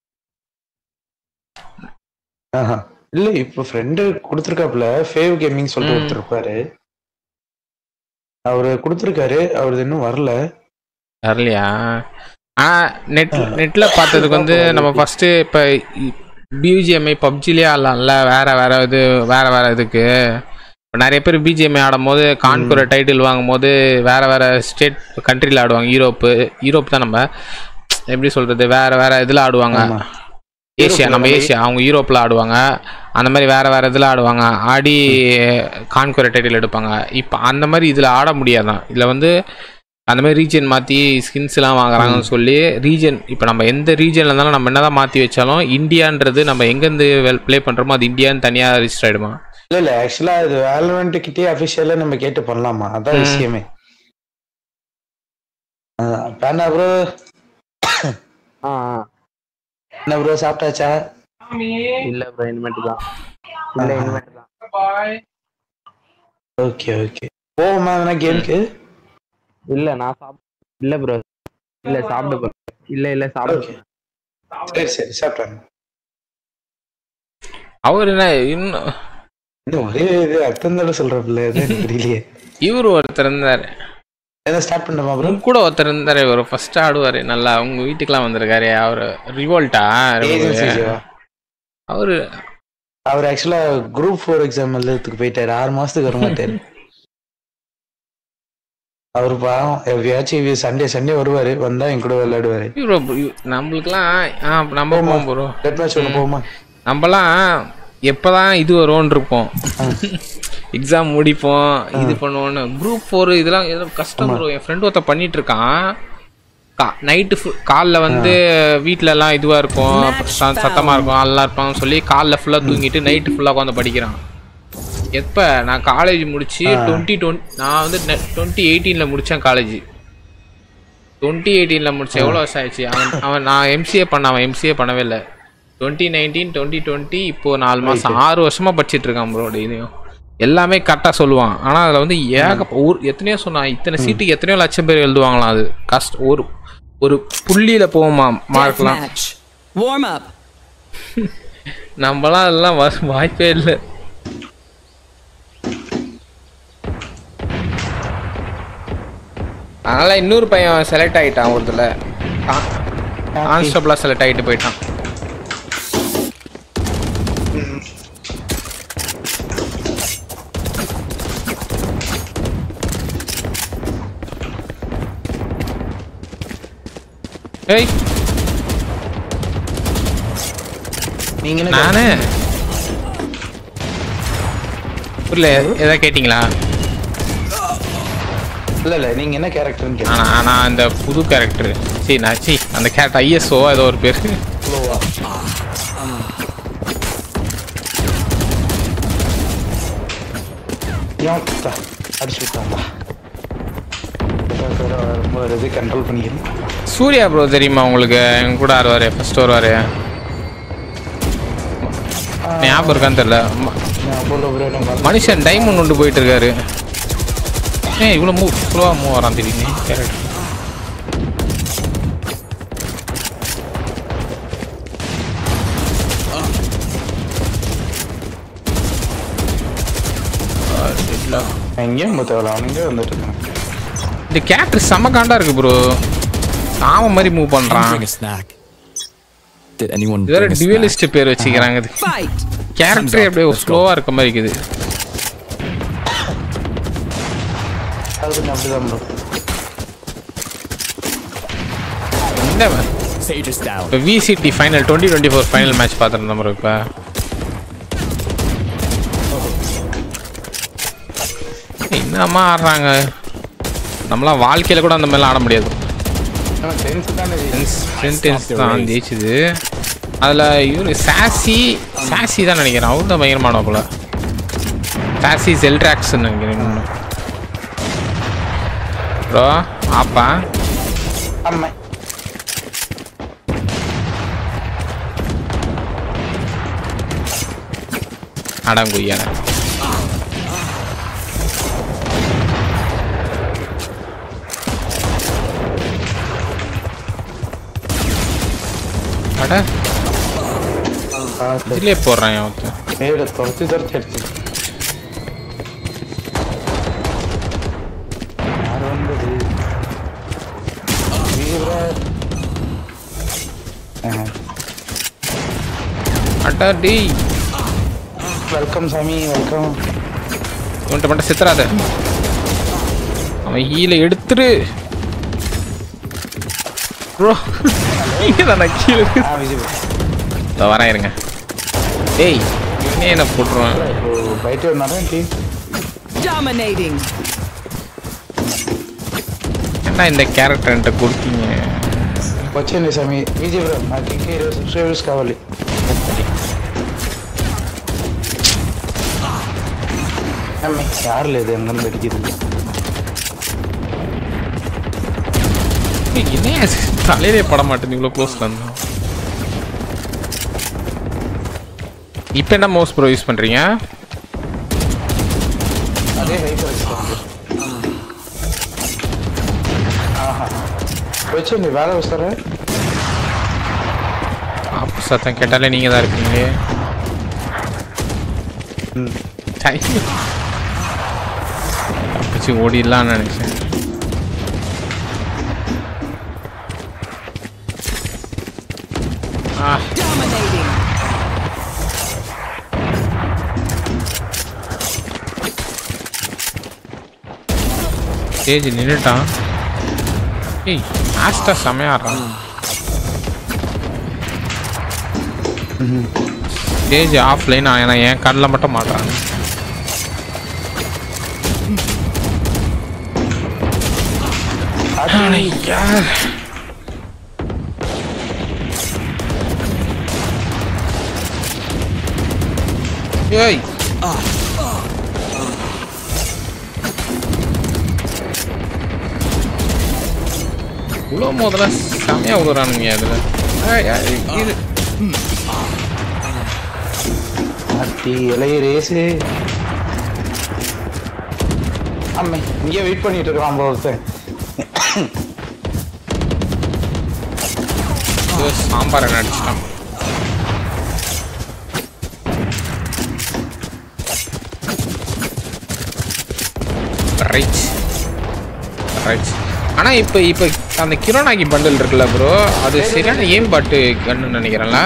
இல்ல இப்போ ஃப்ரெண்டு கொடுத்துருக்காப்புல, ஃபேவ் கேமிங் சொல்லிட்டு கொடுத்துருப்பாரு. அவரு கொடுத்துருக்காரு, அவரது இன்னும் வரல. வரலையா? ஆ நெட் நெட்ல பார்த்ததுக்கு வந்து நம்ம ஃபர்ஸ்ட் இப்போ பிஜிஎம்ஐ பப்ஜிலே ஆடலாம்ல, வேற வேற இது வேற வேற இதுக்கு. இப்போ நிறைய பேர் பிஜிஎம்ஐ ஆடும் போது கான்குர டைட்டில் வாங்கும் போது வேற வேற ஸ்டேட் கண்ட்ரியில் ஆடுவாங்க. யூரோப்பு யூரோப் தான் நம்ம எப்படி சொல்றது, வேற வேற இதில் ஆடுவாங்க. ஏஷியா நம்ம ஏஷியா, அவங்க யூரோப்பில் ஆடுவாங்க. அந்த மாதிரி வேறு வேறு இதில் ஆடுவாங்க. ஆடி கான்குர டைட்டில் எடுப்பாங்க. இப்போ அந்த மாதிரி இதில் ஆட முடியாதான். இதில் வந்து அந்த மாதிரி ரீஜன் மாற்றி ஸ்கின்ஸ்லாம் வாங்குறாங்கன்னு சொல்லி ரீஜன் இப்போ நம்ம எந்த ரீஜனில் இருந்தாலும் நம்ம என்ன தான் மாற்றி வச்சாலும் இந்தியான்றது நம்ம எங்கேருந்து ப்ளே பண்ணுறோமோ அது இந்தியான்னு தனியாக ரிஜிஸ்டர் ஆகிடுமா? இல்லை இல்லை ஆக்சுவலாக அது வேலவென்ட் கிட்டே அஃபிஷியலாக நம்ம கேட்டு பண்ணலாமா? அதான் விஷயமே. பேனா ப்ரோ. ஆ என்ன ப்ரோ சாப்பிட்டாச்சா? இல்ல ப்ரோ இனிமேட்டு தான். இல்ல இனிமேட்டு தான். Okay okay. போவோமா வேணா கேமுக்கு? இல்ல நான் சாப் இல்ல ப்ரோ. இல்ல சாப்பிடு ப்ரோ. இல்ல இல்ல சாப்பிடு. சரி சரி சாப்பிட்டாங்க. அவர் என்ன இன்னும் இன்னும் ஒரே இது அர்த்தம் தானே சொல்றப்பில்ல, அது புரியலையே. இவரு ஒருத்தர் இருந்தாரு, எதை ஸ்டார்ட் பண்ணமா ப்ரோ? கூட ஒருத்தர் இருந்தாரு, ஒரு ஃபர்ஸ்ட் ஆடுவாரு நல்லா, உங்க வீட்டுக்குலாம் வந்திருக்காரு. அவரு ரிவோல்ட்டா அவரு அவர் ஆக்சுவலா குரூப் ஃபோர் எக்ஸாம் எழுதுறதுக்கு போயிட்டாரு. ஆறு மாசத்துக்கு வர மாட்டாரு அவரு. பாவம் எப்பயாச்சும் சண்டே சண்டே வருவாரு, வந்தா என் கூட விளையாடுவாரு. நம்மளுக்குலாம் நம்ம போவோம் ப்ரோ, டெட் மேட்ச் ஒன்று போவோமா? நம்மலாம் எப்பதான் இது வரும்னு இருப்போம், எக்ஸாம் முடிப்போம், இது பண்ணுவோன்னு. குரூப் ஃபோர் இதெல்லாம் ஏதோ கஷ்டம் ப்ரோ. என் ஃப்ரெண்ட் ஒருத்த பண்ணிட்டு இருக்கான். கா நைட்டு ஃபுல் காலைல வந்து வீட்டில எல்லாம் இதுவாக இருக்கும், சத்தமாக இருக்கும், நல்லா இருப்பான்னு சொல்லி காலைல ஃபுல்லாக தூங்கிட்டு நைட்டு ஃபுல்லாக உட்காந்து படிக்கிறான். எப்போ நான் காலேஜ் முடிச்சு டுவெண்ட்டி டுவெண்ட்டி நான் வந்து டுவெண்ட்டி எயிட்டீனில் முடித்தேன் காலேஜ். டுவெண்ட்டி எயிட்டீனில் முடித்தேன். எவ்வளோ வருஷம் ஆயிடுச்சு. அவன் அவன் நான் எம்சிஏ பண்ண அவன் எம்சிஏ பண்ணவே இல்லை. டுவெண்ட்டி நைன்டீன் டுவெண்ட்டி டுவெண்ட்டி இப்போது நாலு மாதம் ஆறு வருஷமாக படிச்சுட்டு இருக்கான் ப்ரோ. டெய்லியும் எல்லாமே கரெக்டாக சொல்லுவான். ஆனால் அதில் வந்து ஏக ஊர் எத்தனையோ சொன்னான், இத்தனை சீட்டுக்கு எத்தனையோ லட்சம் பேர் எழுதுவாங்களாம். அது கஷ்டம். ஒரு ஒரு புள்ளியில் போவோமா மார்க்லாம். நம்மளாம் அதெல்லாம் வாய்ப்பே இல்லை. அதனால் இன்னொரு பையன் செலக்ட் ஆகிட்டான் ஒரு இதில், கான்ஸ்டபிளாக செலக்ட் ஆகிட்டு போயிட்டான். ஏய் நீங்க நானு புரியல, எதாவது கேட்டிங்களா? இல்ல இல்ல நீங்க என்ன கேரக்டர்னு கேளுங்க. ஆனா நான் அந்த புது கேரக்டர் சரி நான் சி அந்த கேரக்டர் ஐஎஸ்ஓ ஏதோ ஒரு பேர் ஸ்லோவா யோன் அடிச்சு விட்டாங்களா இது கண்ட்ரோல் பண்ணிக்கிறேன். சூர்யா ப்ரோ தெரியுமா உங்களுக்கு? எங்க கூட வருவாரு ஃபர்ஸ்ட் வருவாரு ஞாபகம் இருக்கான்னு தெரியல. மனுஷன் டைமண்ட் கொண்டு போயிட்டு இருக்காரு. ஏ இவ்வளோ மூவ் ஸ்லோவாக மூவ் வரான் திடீர்னு கேரக்டர். எங்கேயும் தேவையில்ல அவனுங்க வந்துட்டு இருக்கான். இந்த கேரக்டர் செம்ம காண்டா இருக்கு ப்ரோ. ஆம மாதிரி மூவ் பண்றான். Did anyone வேற டியூவலிஸ்ட் பேர் வச்சிருக்காங்க. கேரக்டர் அப்படியே ஸ்லோவா இருக்க மாதிரி இருக்குது. அது கொஞ்சம் அப்படிதான் ப்ரோ. இந்த Sage is down. இப்போ VCT final twenty twenty four final match பார்த்துருந்தோம் ப்ரோ. இப்போ என்னம்மா ஆடுறாங்க. நம்மளாம் வாழ்க்கையில கூட அந்த மாதிரிலாம் ஆட முடியாது. சென்டென்ஸ் தான் ஜெயிச்சுது. அதில் இவரு சாசி சாசி தான் நினைக்கிறேன். அவர் தான் பயங்கரமான போல. சாசி ஜெல்ட்ராக்ஸ்ன்னு நினைக்கிறேன் ப்ரோ. ஆப்பா ஆமா அடங்குய்யான அட இதுலயே போடுறான் ஒருத்தன். ஏட தொலைச்சு தொலைச்சு அடிச்சு யார் வந்தது? அடா டி வெல்கம் சாமி வெல்கம். இவன்ட்ட மட்டும் சித்தராத. அவன் ஈல எடுத்துரு ப்ரோ. நீங்க தான் கீழே வரேன் இருங்க. டேய் இவனே என்ன போட்டுருவான். பைட்டு வரணும் டீம். Dominating. என்ன இந்த கேரக்டர் என்கிட்ட கொடுத்தீங்க? వచ్చేయండి సామి విజయ్ బ్రో నాకు ఇంకా ఇరవై సబ్స్క్రైబర్స్ కావాలి. అమ్మే యారు లేదు ఎంగన్ అడిగింది. என்ன தலையிலே பட மாட்டேன் இவ்வளோ க்ளோஸ் வந்து. இப்போ என்ன மவுஸ் ப்ரோ யூஸ் பண்ணுறீங்க? అదే హైపర్ ఎక్స్పాండర్. ఆహా వచ్చేయండి వేళ వస్తారా? அப்போ சத்தம் கேட்டாலே நீங்கள் தான் இருப்பீங்களே. தப்பிச்சு ஓடிடலான்னு நினச்சேன். Dominating. ஸ்டேஜ் நின்றுட்டான். ஏய் ஆஸ்டா செமையாடுறான். ஸ்டேஜ் ஆஃப்லைன் ஆனால் என் கண்ணில் மட்டும் மாட்டுறாங்க. ஏய் இவ்வளோ முதல்ல செமையாக விடுறானுங்க அதில். இது அத்தி இலைய ரேஸு. அம்மே இங்கே வெயிட் பண்ணிட்டு இருக்கான் ஒருத்தன். சாம்பார் என்ன அடிச்சிட்டான். Right right. ஆனால் இப்போ இப்போ அந்த கிரோனாகி பண்டில் இருக்குல்ல ப்ரோ, அது சரியான ஏம் பாட்டு கன்னு நினைக்கிறேன்ல.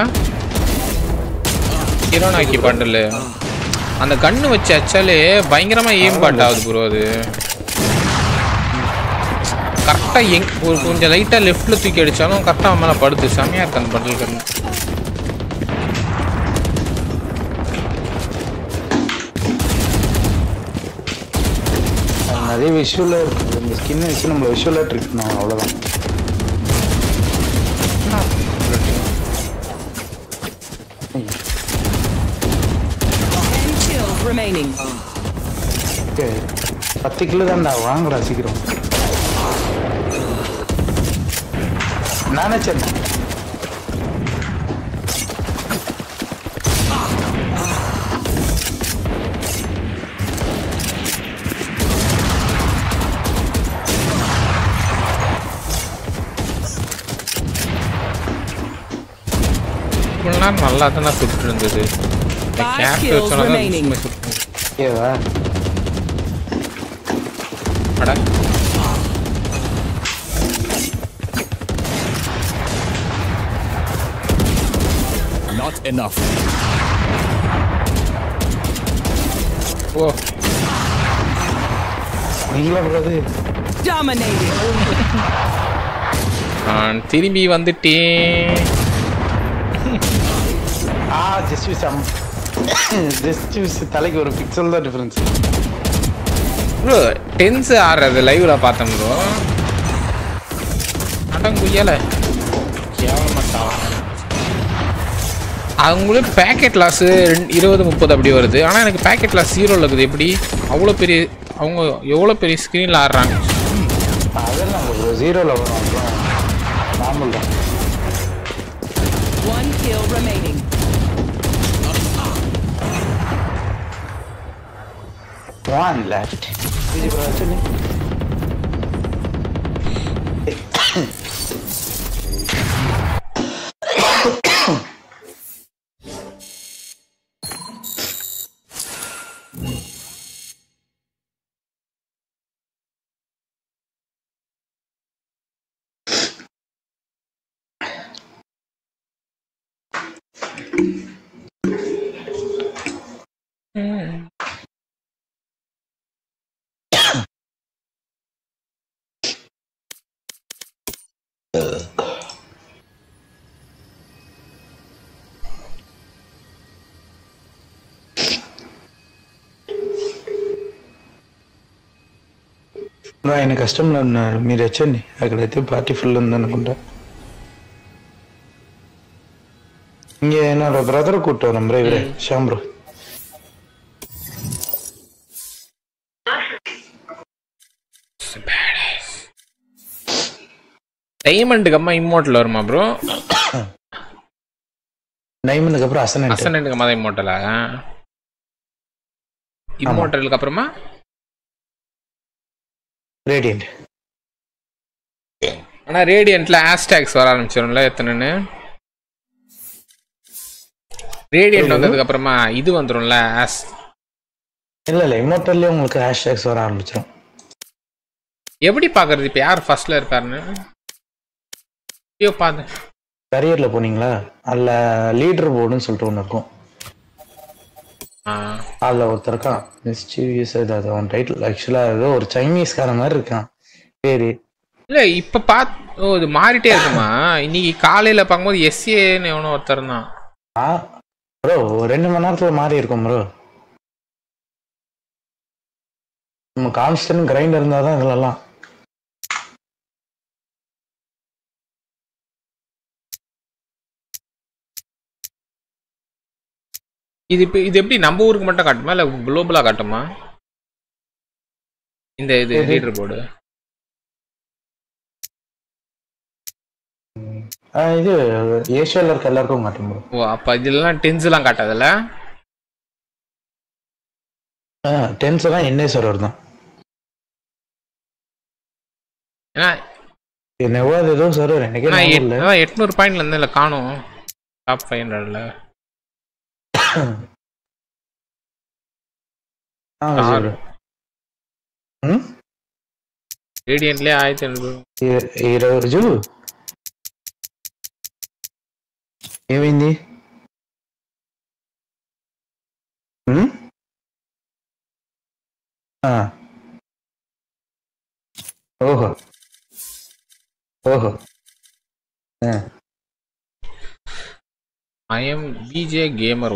கிரோனாகி பண்டில் அந்த கன்று வச்சு அச்சாலே பயங்கரமாக ஏம் பாட்டு ஆகுது ப்ரோ. அது கரெக்டாக எங் ஒரு கொஞ்சம் லைட்டாக லெஃப்டில் தூக்கி அடித்தாலும் கரெக்டாக அவன் மேலே படுத்து செம்மையாக இருக்கு அந்த பண்டில் கன்று. நிறைய விஷுவலா இருக்கு இந்த ஸ்கின் வச்சு நம்ம விஷுவலா ட்ரிக் பண்ணுவோம் அவ்வளவுதான் Ten kills remaining. பத்து கிலோ தான்டா வாங்கடா சீக்கிரம் நானே சொன்னேன் நல்லா தானே சுட்டு இருந்தது ஏவா அட Not enough. ஓ நீங்களா கூடாது Dominating. நான் திரும்பி வந்துட்டேன் ஆ just use um just use தலைக்கு ஒரு பிக்சல் தான் டிஃபரன்ஸ் ப்ரோ டென்ஸ் ஆடுறது லைவ்ல பார்த்தேன் ப்ரோ அடங்குயல கேவலமாட்டா அவங்களே பேக்கெட் லாஸ் இருபது முப்பது அப்படி வருது ஆனால் எனக்கு பேக்கெட் லாஸ் ஜீரோவில் இருக்குது எப்படி அவ்வளோ பெரிய அவங்க எவ்வளோ பெரிய ஸ்க்ரீனில் ஆடுறாங்க அதெல்லாம் ப்ரோ ஜீரோவில் வரும் அப்புறம் நார்மல் தான் One kill remaining. One left. Video bro, actually. ఆయన కష్టంలో ఉన్నారు మీరు వచ్చండి అక్కడైతే పార్టీ ఫుల్ ఉందనుకుంటా இங்க என்னோட பிரதரை கூப்பிட்டு வரோம் ப்ரோ இவரே ஷாம் ப்ரோ டைமண்டுக்கு அம்மா இம்மோட்டல் வருமா ப்ரோ டைமண்டுக்கு அப்புறம் அசனன்ட் அசனன்ட்டுக்கு அம்மா தான் இம்மோட்டலா இம்மோட்டலுக்கு அப்புறமா ரேடியன்ட் ஆனா ரேடியன்ட்ல ஹேஷ்டேக்ஸ் வர ஆரம்பிச்சிடும்ல எத்தனைன்னு ரேடியன்ட் வந்ததுக்கு அப்புறமா இது வந்துரும்ல ஹேஷ் இல்ல இல்ல இம்மோட்டல்ல உங்களுக்கு ஹேஷ்டேக்ஸ் வர ஆரம்பிச்சிடும் எப்படி பாக்குறது இப்ப யார் ஃபர்ஸ்ட்ல இருக்காருன்னு ஐயோ பாத்து கரியர்ல போனீங்களா அதுல லீடர் போர்டுன்னு சொல்லிட்டு ஒன்று இருக்கும் அதுல ஒருத்தர் இருக்கான் மிஸ்டீவியஸ் ஏதாவது அவன் டைட்டில் ஆக்சுவலா ஏதோ ஒரு சைனீஸ்கார மாதிரி இருக்கான் பேரு இல்ல இப்ப பாத் ஓ இது மாறிட்டே இருக்குமா இன்னைக்கு காலையில பார்க்கும்போது எஸ்ஏன்னு எவனோ ஒருத்தர் தான் ஆ ப்ரோ ரெண்டு மணி நேரத்துல மாறி இருக்கும் ப்ரோ நம்ம கான்ஸ்டன்ட் கிரைண்ட் இருந்தாதான் இதுலலாம் இது இப்போ இது எப்படி நம்ம ஊருக்கு மட்டும் காட்டுமா இல்லை குளோபலாக காட்டுமா இந்த இது லீடர் போர்டு இது ஏஷியாவில் இருக்க எல்லாருக்கும் காட்டும் ப்ரோ ஓ அப்போ இதெல்லாம் டென்ஸ்லாம் காட்டாதுல்ல ஆ டென்ஸ் எல்லாம் என்ன சர்வர் தான் ஏன்னா என்னவோ அது ஏதோ சர்வர் எனக்கு எட்நூறு பாயிண்ட்ல இருந்து இல்லை காணும் டாப் ஃபைவ் ஹண்ட்ரட்ல ரேடியன்ட்லயே ஆயிரத்தி ஐநூறு రోజు ఏమైంది ఓహో ఓహో I am B J Gamer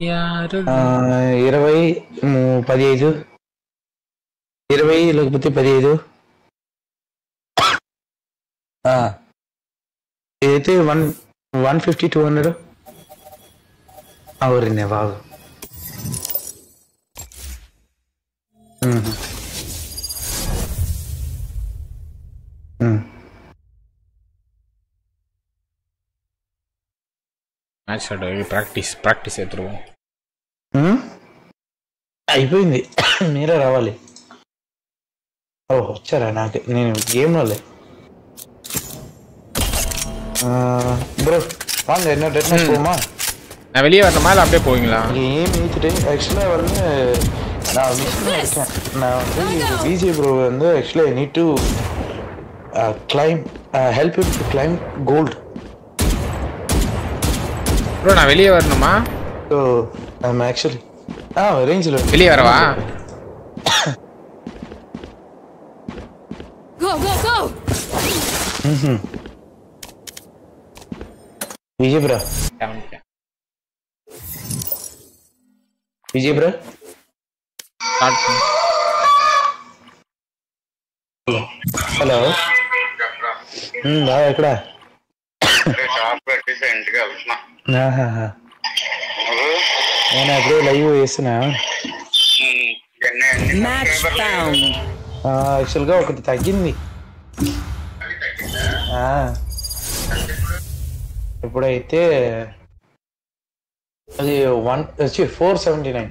యారు ఆ, ఇరవై ము- పదిహేను ఇరవై లేకపోతే పదిహేను ఆ, ఇదైతే one one fifty two hundred అవురినే బాగు మ్యాచ్ ఆడాలి ప్రాక్టీస్ ప్రాక్టీస్ ఎదురుவோம் అయిపోయింది మీరే రావాలి ఓ వచ్చారా నాకు నేను గేమ్లో లే ப்ரோ வாங்க என்ன டெட்னஸ் போமா நான் வெளியே வரணுமா இல்லை அப்படியே போவீங்களா கேம் ஏற்றிட்டு ஆக்சுவலாக வந்து நான் மிஸ் பண்ணியிருக்கேன் நான் வந்து விஜே ப்ரோ வந்து ஆக்சுவலாக I need to claim help you to claim gold bro நான் வெளியே வரணுமா ஸோ நம்ம ஆக்சுவலி ஆ ரேஞ்சில் வெளியே வரவா Go, go, go! ம் Vijay bro Vijay bro hello ఎక్కడ నేను ఎప్పుడూ లైవ్ చేస్తున్నా Match found. యాక్చువల్గా ఒకటి తగ్గింది ఇప్పుడైతే అది వన్ వచ్చి four seventy nine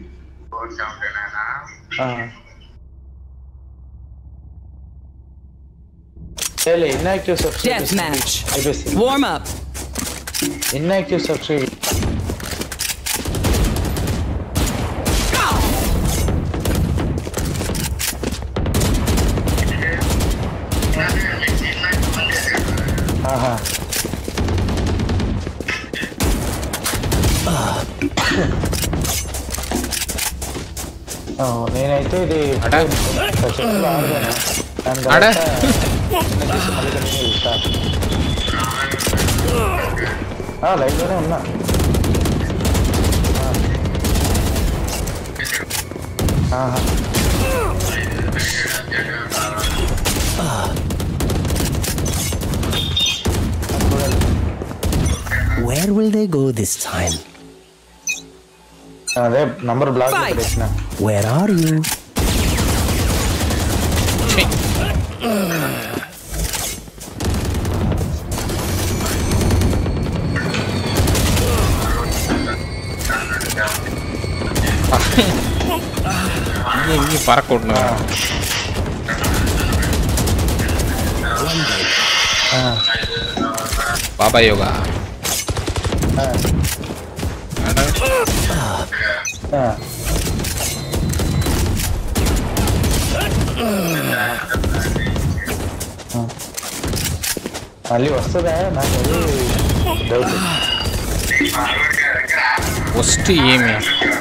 inactive subscribe Deathmatch. Warm up. Inactive subscribe ఆహా నేనైతే ఇది లైవ్ లోనే ఉన్నా Where will they go this time? అదే నంబర్ బ్లాక్ పెట్టేసిన Where are you? இங்கே பறக்க விடணும் பாபா யோகா మళ్ళీ వస్తుందా నాకు అది డౌట్ ఫస్ట్ ఏమి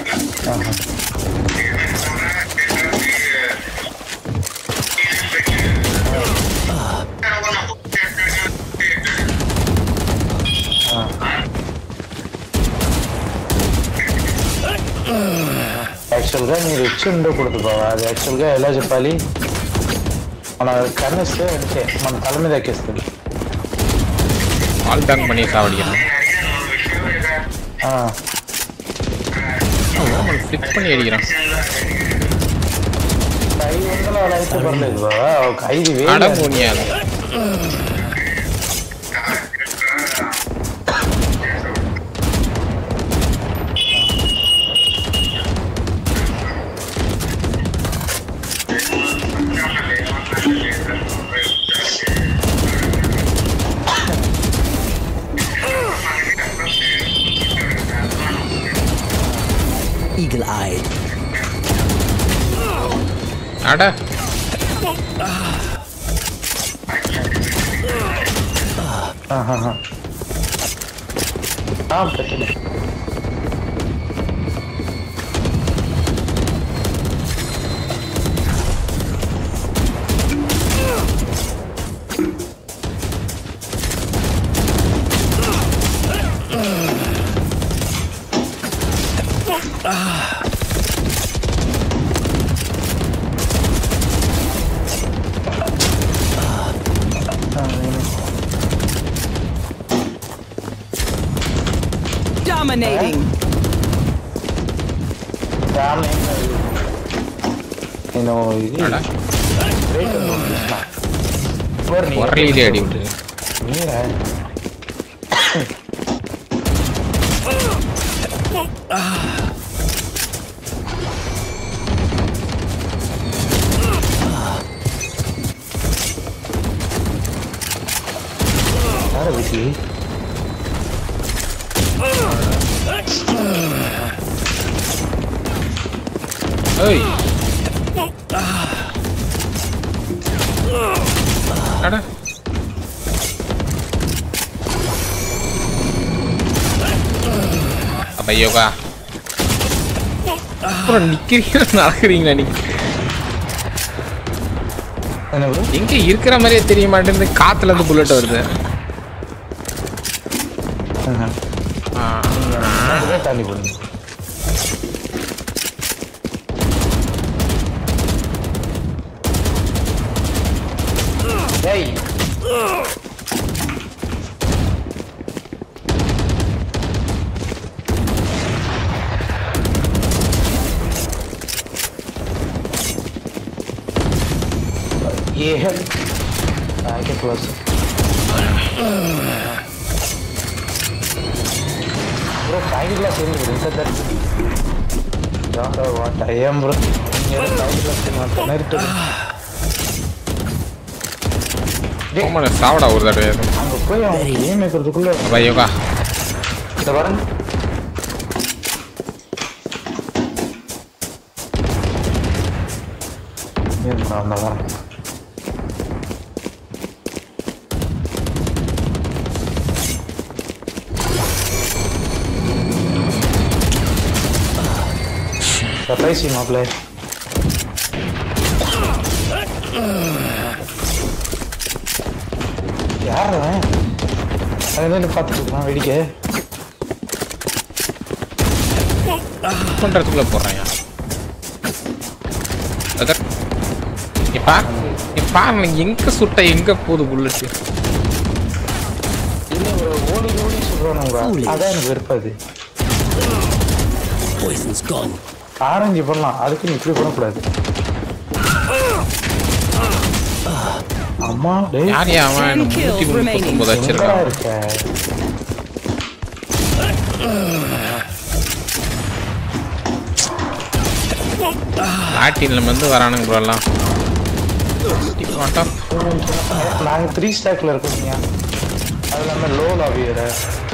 యాక్చువల్గా మీరు ఇచ్చి ఉండకూడదు బాబా అది యాక్చువల్గా ఎలా చెప్పాలి మన కన్నిస్తే అంటే మన తల మీద ఎక్కేస్తుంది ஆல் பேங்க் பண்ணி சாவடிக்கணும் ఫ్లిక్ பண்ணி అడిగిరాం ఐదు వందలు అలా అయితే పర్లేదు బాబా ఒక ఐదు వేలు అడగోనియాలి Eagle-eyed. அட ఆహా పెట్టండి Dominating. ஒரலிலே அடி விட்டு யார விசி ஏய் அட அப்பையோகா அப்புறம் நிக்கிறீங்க நடக்கிறீங்களா நீங்க எங்க இருக்கிற மாதிரியே தெரிய மாட்டேங்குது காத்துல இருந்து புல்லட் வருது தாண்டி போடுங்க ஏய் ये है आगे close bro side glass in the that don't know what I am bro here side glass in what connect ஓமன சாவடா ஒரு தடவை அங்க போய் அவன் கேம் மேக்கறதுக்குள்ள பையோகா இத பாருங்க ஏன் நாம surprise him play யார் அவன் அதெல்லாம் பார்த்துட்டு இருக்கான் வெடிக்க பண்றதுக்குள்ள போறாயா அதர் இப்பா இப்பா எங்க சுட்ட எங்க போகுது புல்லட் இல்ல ஒரு ஓடி ஓடி சொல்றானுங்க அதான் எனக்கு வெறுப்பாது Poison's gone. ஆரஞ்சு பண்ணலாம் அதுக்கு நீ இப்படி பண்ணக்கூடாது அம்மா டேய் யார் யா அவன் நூற்றி முப்பத்தொன்பது வச்சிருக்கான் இருக்க லாட்டின்ல வந்து வரானுங்க ப்ரோ எல்லாம் நாங்க த்ரீ ஸ்டாக்ல இருக்கோம் அது இல்லாம லோ லாபி வேற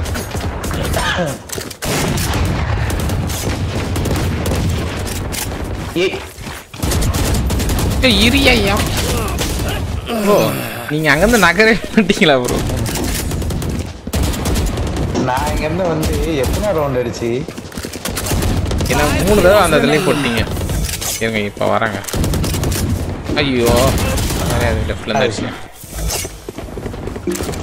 ஏய் இரியா ப்ரோ நீங்க அங்க இருந்து நகரே பண்ணிட்டீங்களா ப்ரோ நான் இங்க இருந்து வந்து எத்தனை ரவுண்ட் அடிச்சு ஏன்னா மூணு தடவை அந்த இதுலயே போட்டீங்க இருங்க இப்ப வராங்க ஐயோ நிறைய லெஃப்ட்ல இருந்து அடிச்சு